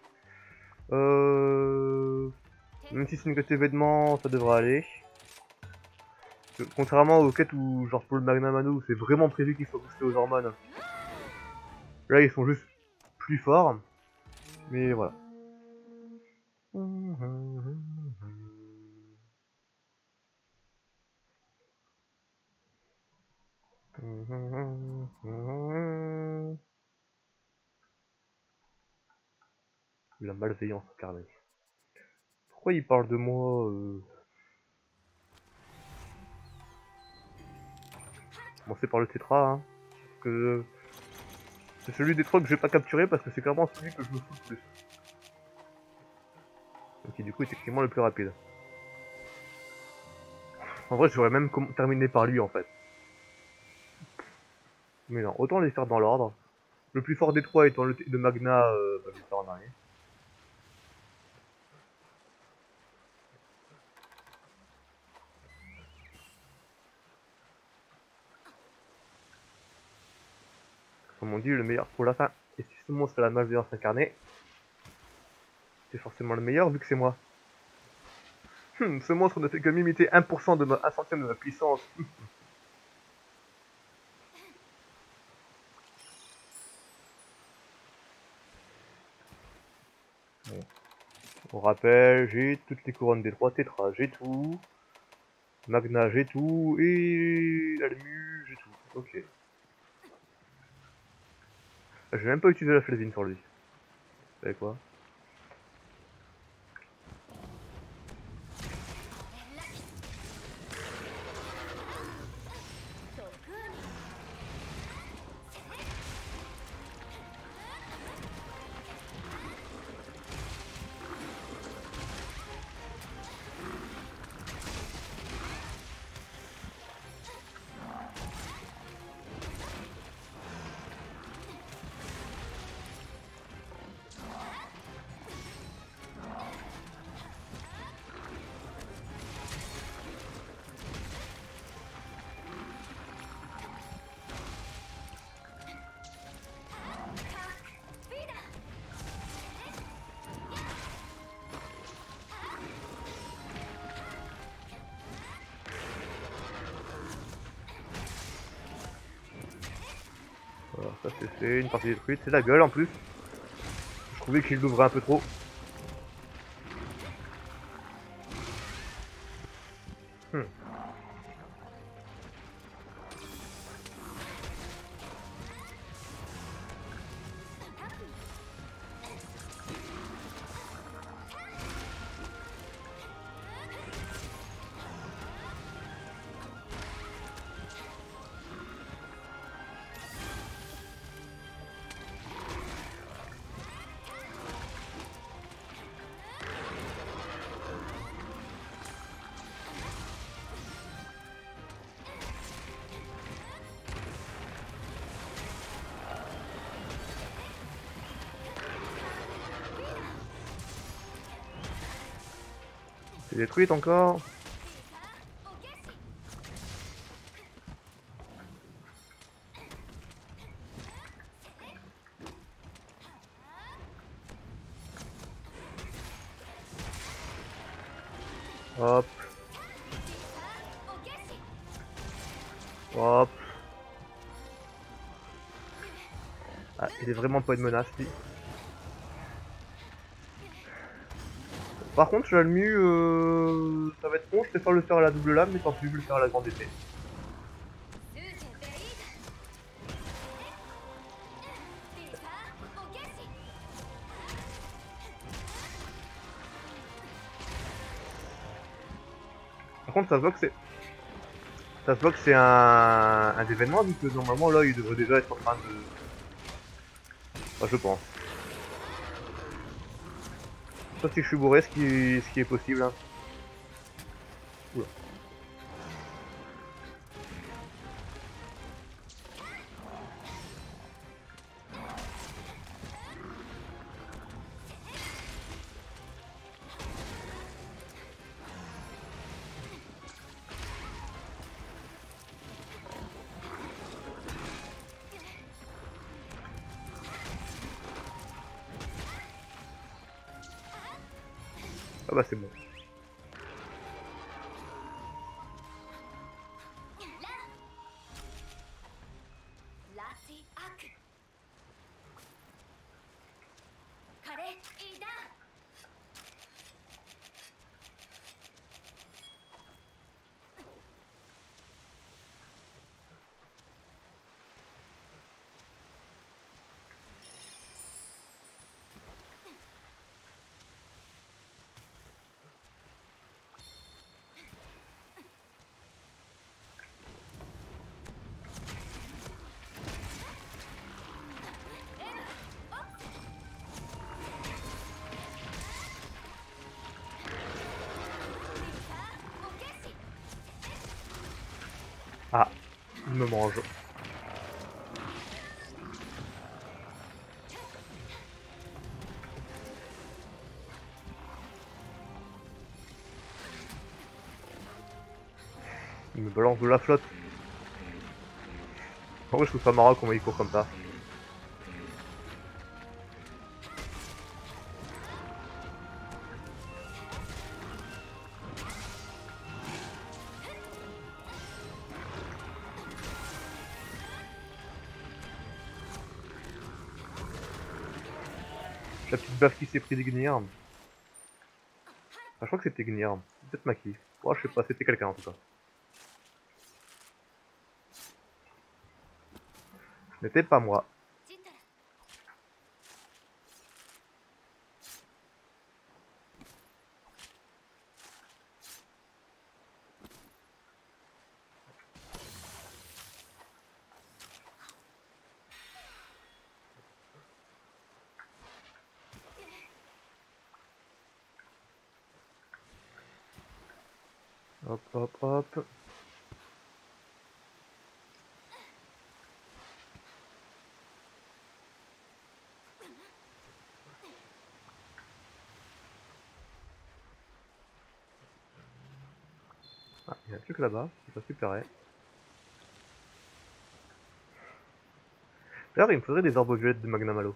Même si c'est une quête événement, ça devrait aller. Contrairement aux quêtes où, genre pour le Magna Mano, où c'est vraiment prévu qu'ils soient boostés aux hormones. Là, ils sont juste plus forts. Mais voilà. La malveillance incarnée. Pourquoi il parle de moi Commencer par le tétra, hein. Parce que c'est celui des trois que je vais pas capturer parce que c'est clairement celui que je me fous le plus. Ok, du coup, effectivement, le plus rapide. En vrai, j'aurais même terminé par lui en fait. Mais non, autant les faire dans l'ordre. Le plus fort des trois étant le Magna, bah, je vais le faire en dernier. Comme on dit, le meilleur pour la fin. Et si ce monstre a la malveillance incarnée, c'est forcément le meilleur vu que c'est moi. Ce monstre ne fait que m'imiter 1% de un centième de ma puissance. Bon. On rappelle, j'ai toutes les couronnes des 3 tétras, j'ai tout. Magna, j'ai tout. Et Almu, j'ai tout. Ok. Je vais même pas utiliser la flésine sur lui. Vous savez quoi? Alors ça c'est fait, une partie détruite, c'est la gueule en plus. Je trouvais qu'il l'ouvrait un peu trop. C'est détruite encore. Hop. Hop. Ah, il est vraiment pas une menace lui. Par contre, je le mieux, ça va être bon, je préfère le faire à la double lame, mais tant pis, je vais le faire à la grande épée. Par contre, ça se voit que c'est... Ça se voit que c'est un événement, vu que normalement, là, il devrait déjà être en train de... Enfin, je pense. Sauf si je suis bourré, ce qui est possible. Hein. Oula. Ah bah c'est bon. Ah, il me mange. Il me balance de la flotte. En vrai, je trouve ça marrant comment il court comme ça. La petite baffe qui s'est prise Gnir. Enfin, je crois que c'était Gnir. Peut-être Maki. Oh, je sais pas, c'était quelqu'un en tout cas. Ce n'était pas moi. Hop, hop, hop. Ah, il y a un truc là-bas, je vais récupérer. D'ailleurs, il me faudrait des orbes violettes de Magna Malo.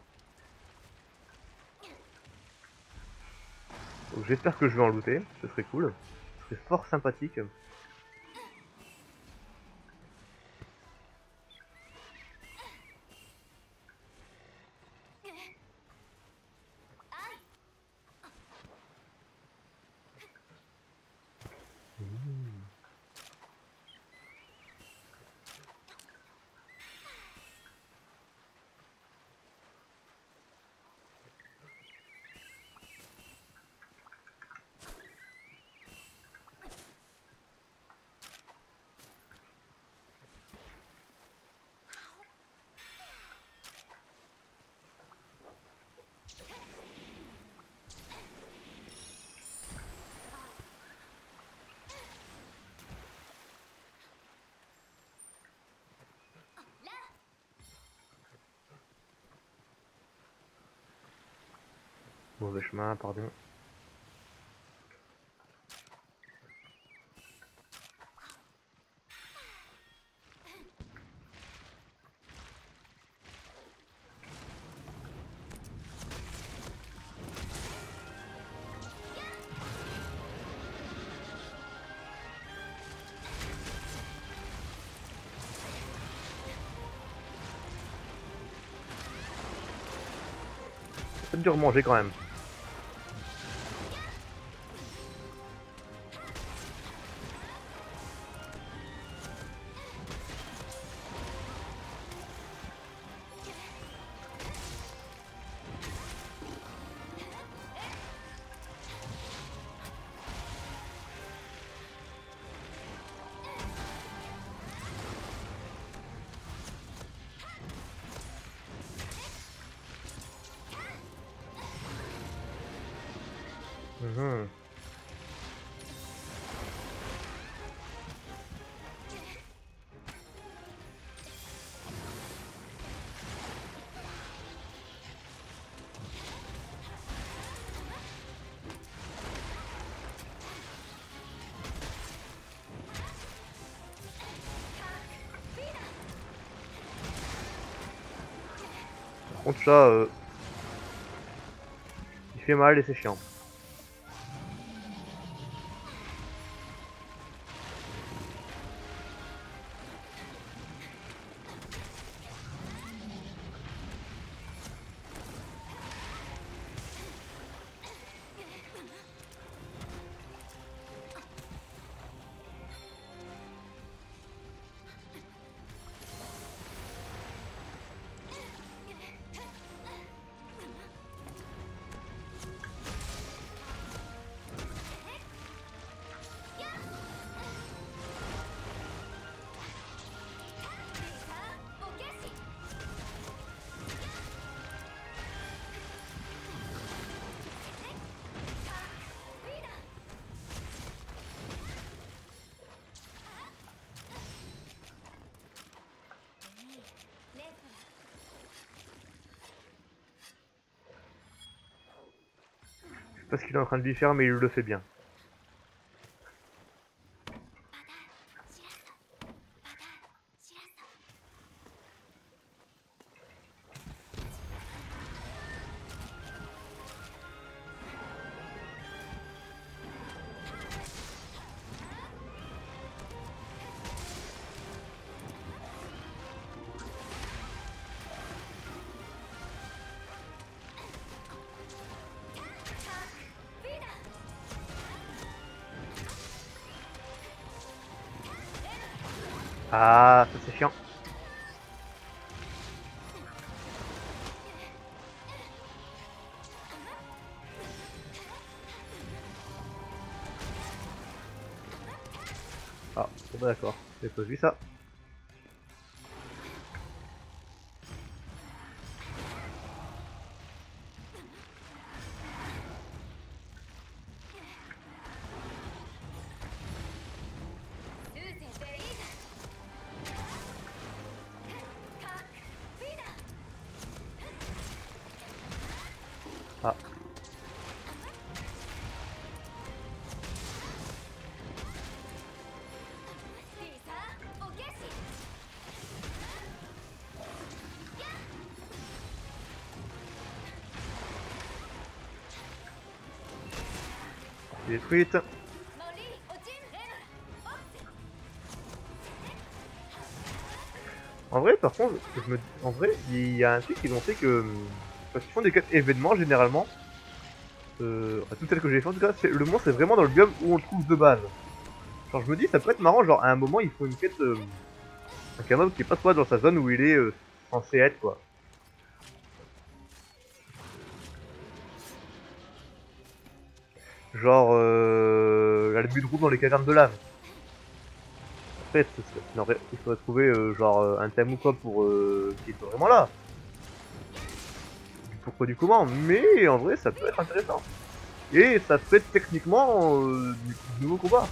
Donc j'espère que je vais en looter, ce serait cool. Ce serait fort sympathique. Mauvais chemin, pardon. C'est dur de manger quand même. Mhm. Par contre ça, il fait mal et c'est chiant. Je sais pas ce qu'il est en train de lui faire, mais il le fait bien. Ah, ça c'est chiant. Ah, bon bah d'accord, j'ai pas vu ça. Ah, détruite. En vrai, par contre, en vrai, il y a un truc qu'ils ont fait que quand ils font des quêtes événements, généralement, enfin, toutes celles que j'ai fait en tout cas, le monstre est vraiment dans le biome où on le trouve de base. Genre, je me dis, ça peut être marrant, genre, à un moment, il faut une quête, un mob qui est pas soit dans sa zone où il est censé être, quoi. Genre, la but de route dans les cavernes de lave. Après, il faudrait trouver, genre, un thème ou quoi pour qu'il soit vraiment là. Du pourquoi du comment, mais en vrai, ça peut être intéressant. Et ça fait techniquement du nouveau combat.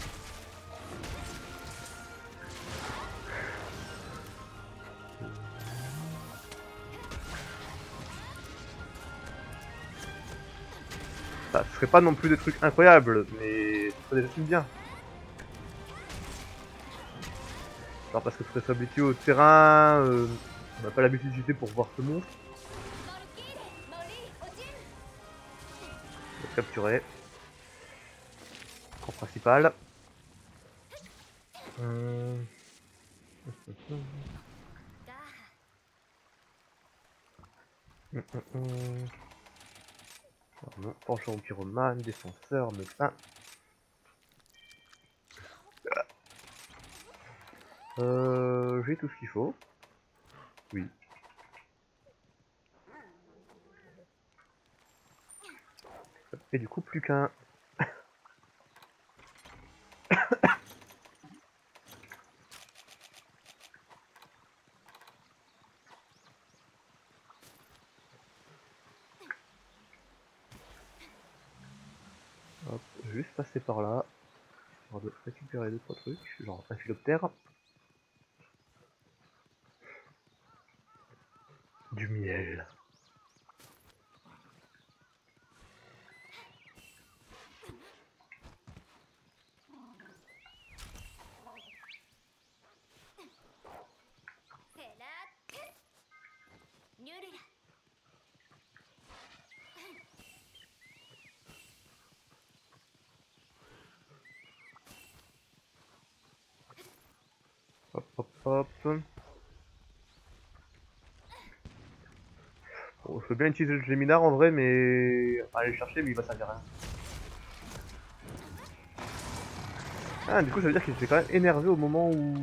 Ça serait pas non plus des trucs incroyables, mais ça serait déjà bien. Genre parce que faut s'habituer au terrain, on n'a pas l'habitude d'utiliser pour voir ce monstre. On va capturer. Camp principal. Hum. Non, penchant pyromane, défenseur, médecin. J'ai tout ce qu'il faut. Oui. Et du coup, plus qu'un. Hop, juste passer par là. Histoire de récupérer 2-3 trucs. Genre un philoptère. Du miel. Hop, hop, hop. Bon, je peux bien utiliser le Géminard en vrai, mais aller le chercher, mais il va servir à rien. Ah, du coup, ça veut dire qu'il s'est quand même énervé au moment où.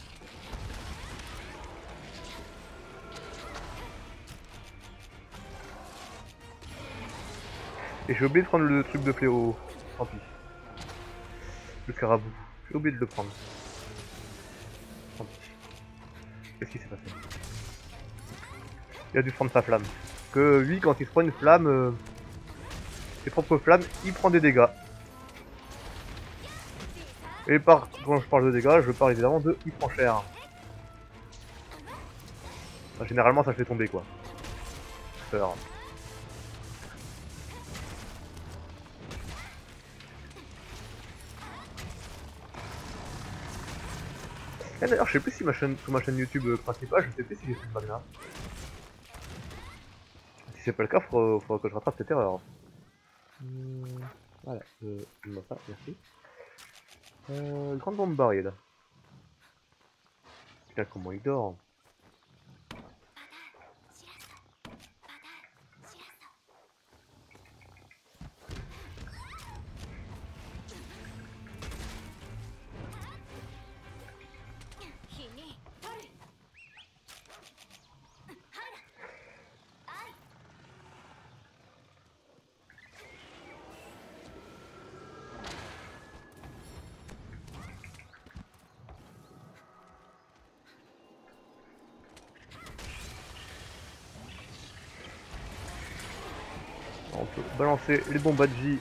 Et j'ai oublié de prendre le truc de fléau. Tant pis. Le scarabou. J'ai oublié de le prendre. Tant pis. Qu'est-ce qui s'est passé? Il a dû prendre sa flamme. Que lui, quand il se prend une flamme, ses propres flammes, il prend des dégâts. Et quand je parle de dégâts, je parle évidemment de il prend cher. Enfin, généralement, ça le fait tomber quoi. Peur. Et d'ailleurs, je sais plus si sur ma chaîne YouTube principale, je sais plus si j'ai fait ce bug là. Si c'est pas le cas, faudra que je rattrape cette erreur. Voilà, je me pas, merci. Grande bombe baril. Putain, comment il dort. On peut balancer les bombes Badji.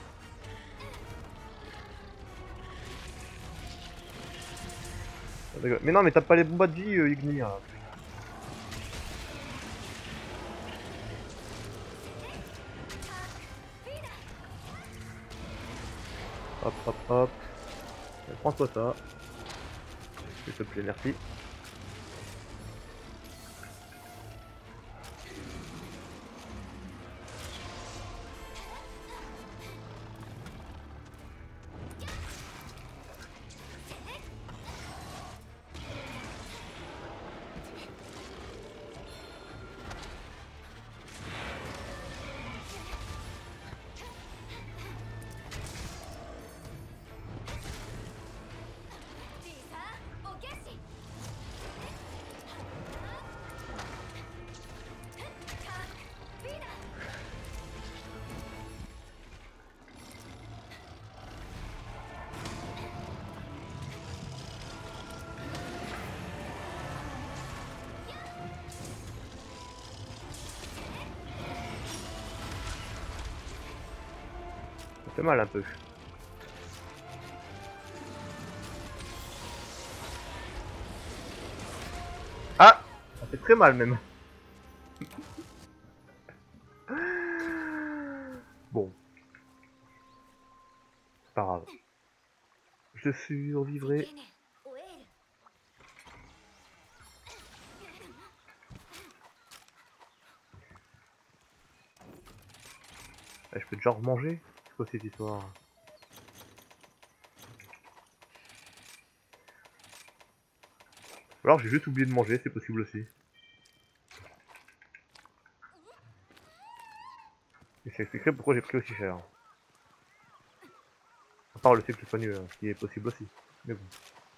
Mais non, mais t'as pas les bombes Badji, Igni. Hein. Hop, hop, hop. Prends-toi ça. S'il te plaît, merci. Ça fait mal un peu. Ah, ça fait très mal même. Bon. C'est pas grave. Je survivrai. Je peux déjà remanger? C'est quoi cette histoire? Alors j'ai juste oublié de manger, c'est possible aussi. Et ça expliquerait pourquoi j'ai pris aussi cher. À part le fait que je sois nul, ce qui est possible aussi. Mais bon.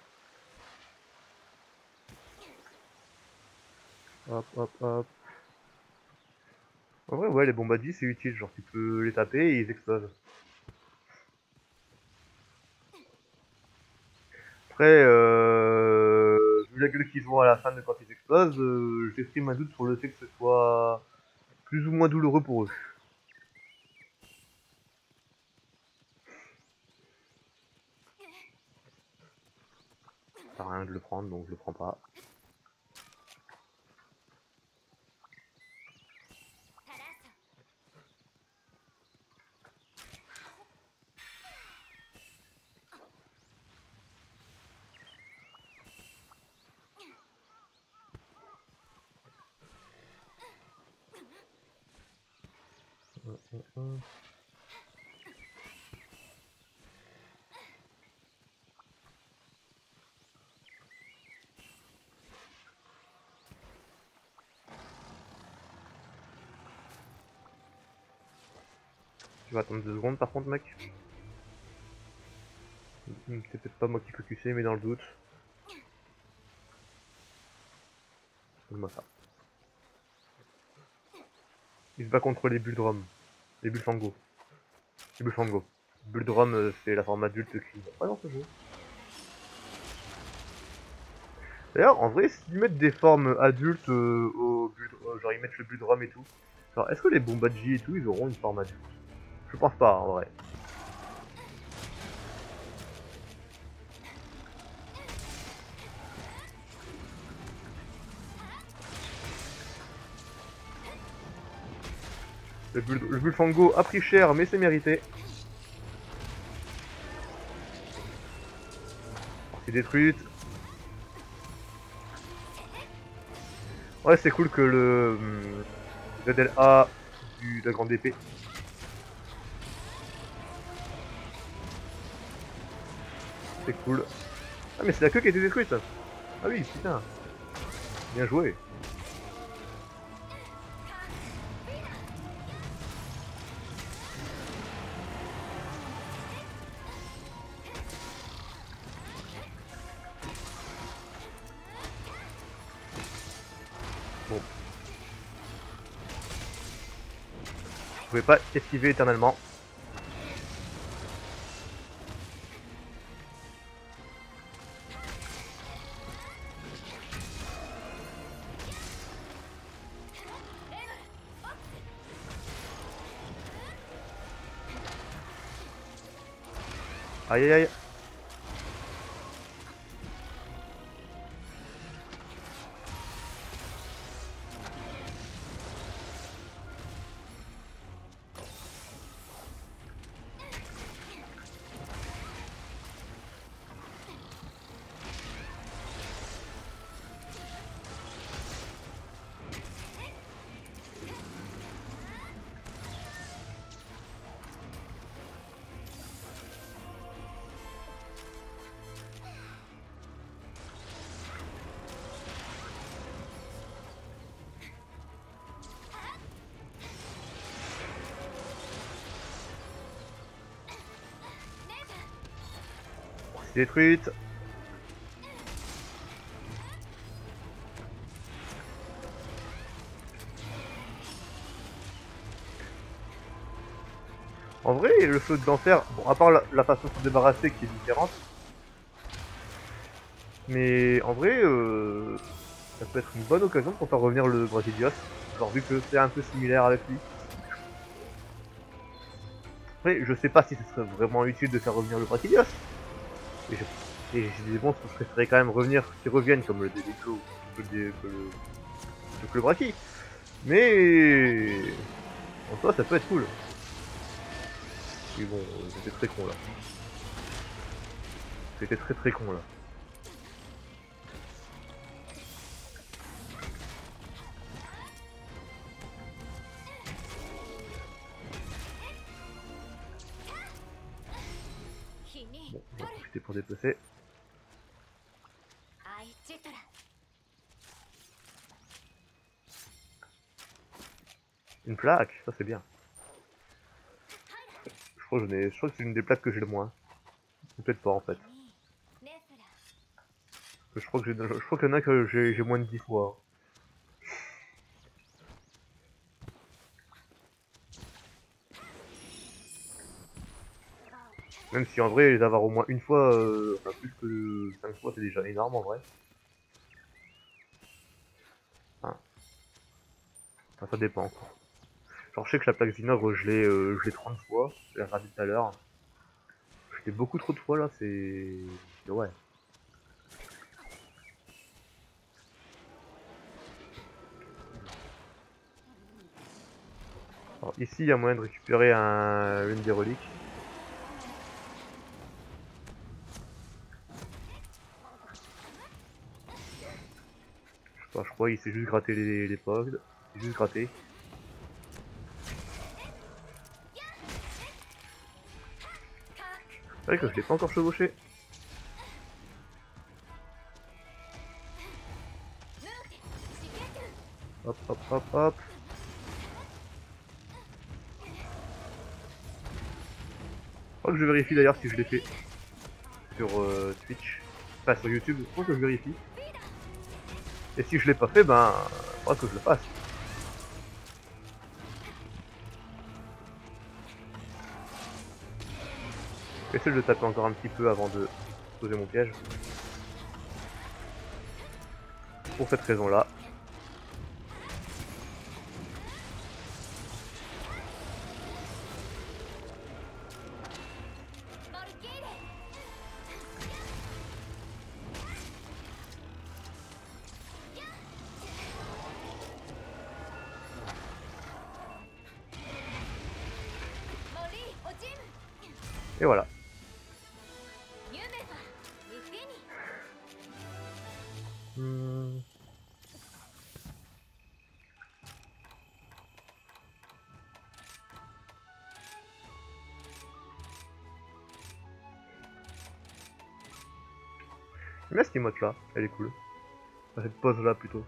Hop, hop, hop. En vrai, ouais, les bombes à 10 c'est utile, genre tu peux les taper et ils explosent. Après, vu la gueule qu'ils ont à la fin de quand ils explosent, j'exprime un doute sur le fait que ce soit plus ou moins douloureux pour eux. Ça sert à rien de le prendre, donc je le prends pas. Tu vas attendre 2 secondes par contre, mec. C'est peut-être pas moi qui focusais, mais dans le doute. Donne-moi ça. Il se bat contre les Bulldrum. Les Bullfango. Les Bullfango. Bulldrum, c'est la forme adulte qui n'est pas dans ce jeu. D'ailleurs, en vrai, s'ils mettent des formes adultes genre ils mettent le Bulldrum et tout, genre est-ce que les Bombadji et tout, ils auront une forme adulte? Je pense pas, en vrai. Le Bullfango a pris cher, mais c'est mérité. C'est détruite. Ouais, c'est cool que le ZLA de la grande épée. C'est cool. Ah, mais c'est la queue qui a été détruite. Ah oui, putain. Bien joué. Bon. Vous pouvez pas esquiver éternellement. Aïe aïe aïe. Détruite. En vrai, le feu de l'enfer, bon, à part la façon de se débarrasser qui est différente, mais en vrai, ça peut être une bonne occasion pour faire revenir le Brasidios, genre vu que c'est un peu similaire avec lui. Après, je sais pas si ce serait vraiment utile de faire revenir le Brasidios, et j'ai des monstres que je préférerais quand même revenir, qui reviennent comme le Delico que le Braki, mais en soi ça peut être cool. Mais bon, j'étais très con là. J'étais très con là. Bon, on va profiter pour dépecer. Une plaque, ça c'est bien. Je crois que c'est une des plaques que j'ai le moins. Peut-être pas en fait. Je crois qu'il y en a que j'ai moins de 10 fois. Même si en vrai les avoir au moins une fois, enfin plus que 5 fois c'est déjà énorme en vrai. Enfin, ça dépend quoi. Genre je sais que la plaque Zinogre je l'ai 30 fois, je l'ai regardé tout à l'heure. Je l'ai beaucoup trop de fois là, c'est... Ouais. Alors ici il y a moyen de récupérer une des reliques. Je crois qu'il s'est juste gratté les pogs. Il s'est juste gratté. C'est vrai que je l'ai pas encore chevauché. Hop hop hop hop. Je crois que je vérifie d'ailleurs si je l'ai fait sur Twitch. Enfin sur YouTube, je crois que je vérifie. Et si je l'ai pas fait, ben, il faudra que je le fasse. Je vais essayer de le taper encore un petit peu avant de poser mon piège. Pour cette raison-là. Et voilà. J'aime bien cette emote là, elle est cool. Enfin, cette pose là plutôt.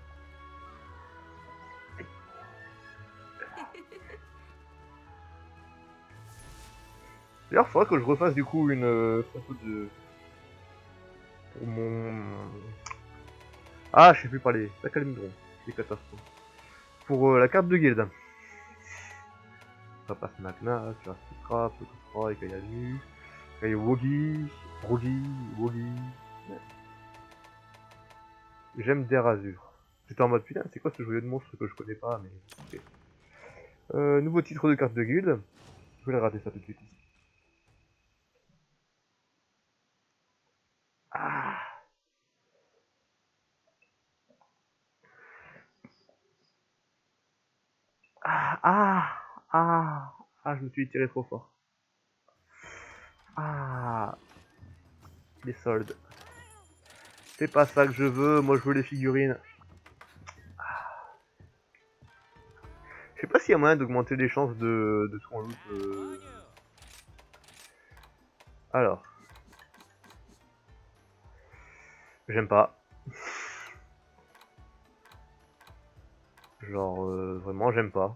D'ailleurs, faudra que je refasse du coup une photo de... Pour mon... Ah, je sais plus parler. La Calimdron. C'est catastrophe. Pour la carte de guilde. Ça passe Magna, Jurassic Scrap, Photostra, Ekayanu, Wogi, Rogi, Wogi. J'aime Der Azur. J'étais en mode putain, c'est quoi ce joyau de monstre que je connais pas, mais ok. Nouveau titre de carte de guilde. Je vais regarder ça tout de suite ici. Ah. Ah, ah, ah, ah, je me suis tiré trop fort. Ah, les soldes. C'est pas ça que je veux, moi je veux les figurines. Je sais pas s'il y a moyen d'augmenter les chances de son loot. Alors. J'aime pas. Genre, vraiment, j'aime pas.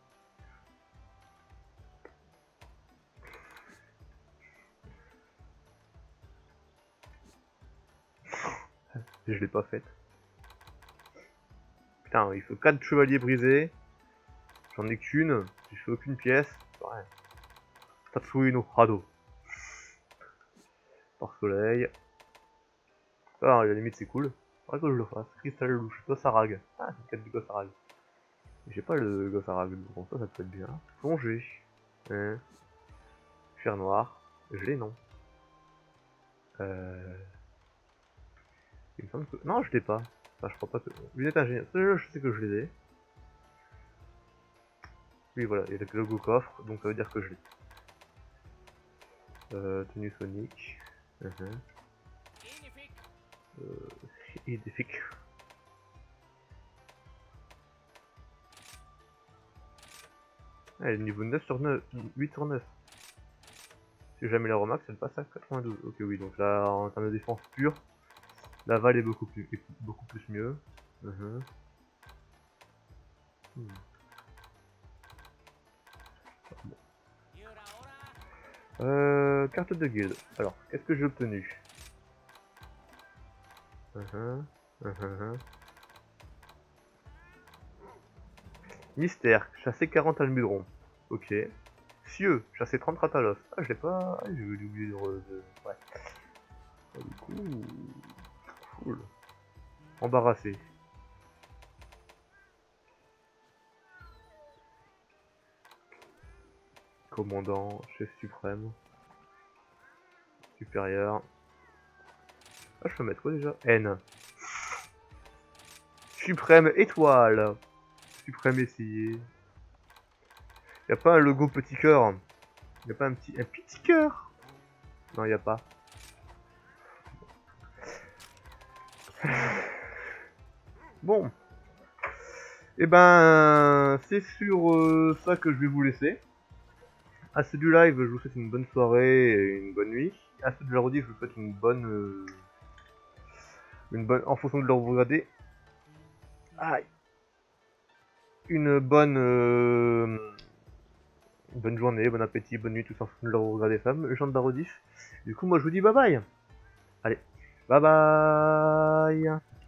Je l'ai pas faite. Putain, il faut 4 chevaliers brisés. J'en ai qu'une. J'ai fait aucune pièce. Ouais. Tatsui no Hado. Par soleil. Ah, à la limite, c'est cool. Faudrait que je le fasse. Cristal louche. Gossarag. Ah, c'est le 4 du Gossarag. J'ai pas le Gossarag. Bon, ça peut être bien. Plongée. Hein. Fer noir. Je l'ai, non. Il me semble que... Non, je l'ai pas. Enfin, je crois pas que... Lunettes ingénieur. Je sais que je les ai. Oui, voilà, il y a le logo coffre, donc ça veut dire que je l'ai. Tenue Sonic. Idéfique. Ah, elle est niveau 9 sur 9. 8 sur 9. Si jamais la remarque, elle passe à 92. Ok, oui, donc là, en termes de défense pure, la Val est beaucoup plus mieux. Carte de guilde. Alors, qu'est-ce que j'ai obtenu? Mystère, chasser 40 almudrons. Ok. Cieux, chasser 30 ratalos. Ah, je l'ai pas. Ah, j'ai oublié de. Ouais. Ah, du coup. Cool. Embarrassé. Commandant, chef suprême. Supérieur. Ah, je peux mettre quoi déjà? N. Suprême étoile. Suprême essayé. Y'a pas un logo petit cœur? Y'a pas un petit cœur? Non, y'a pas. Bon. Et ben, c'est sur ça que je vais vous laisser. À ceux du live, je vous souhaite une bonne soirée et une bonne nuit. À ceux de la rediff, je vous souhaite une bonne, en fonction de leur vous regardez. Aïe. Une bonne journée, bon appétit, bonne nuit, tout ça en fonction de leur regardez femmes, le chant de la rediff. Du coup, moi je vous dis bye bye. Allez, bye bye.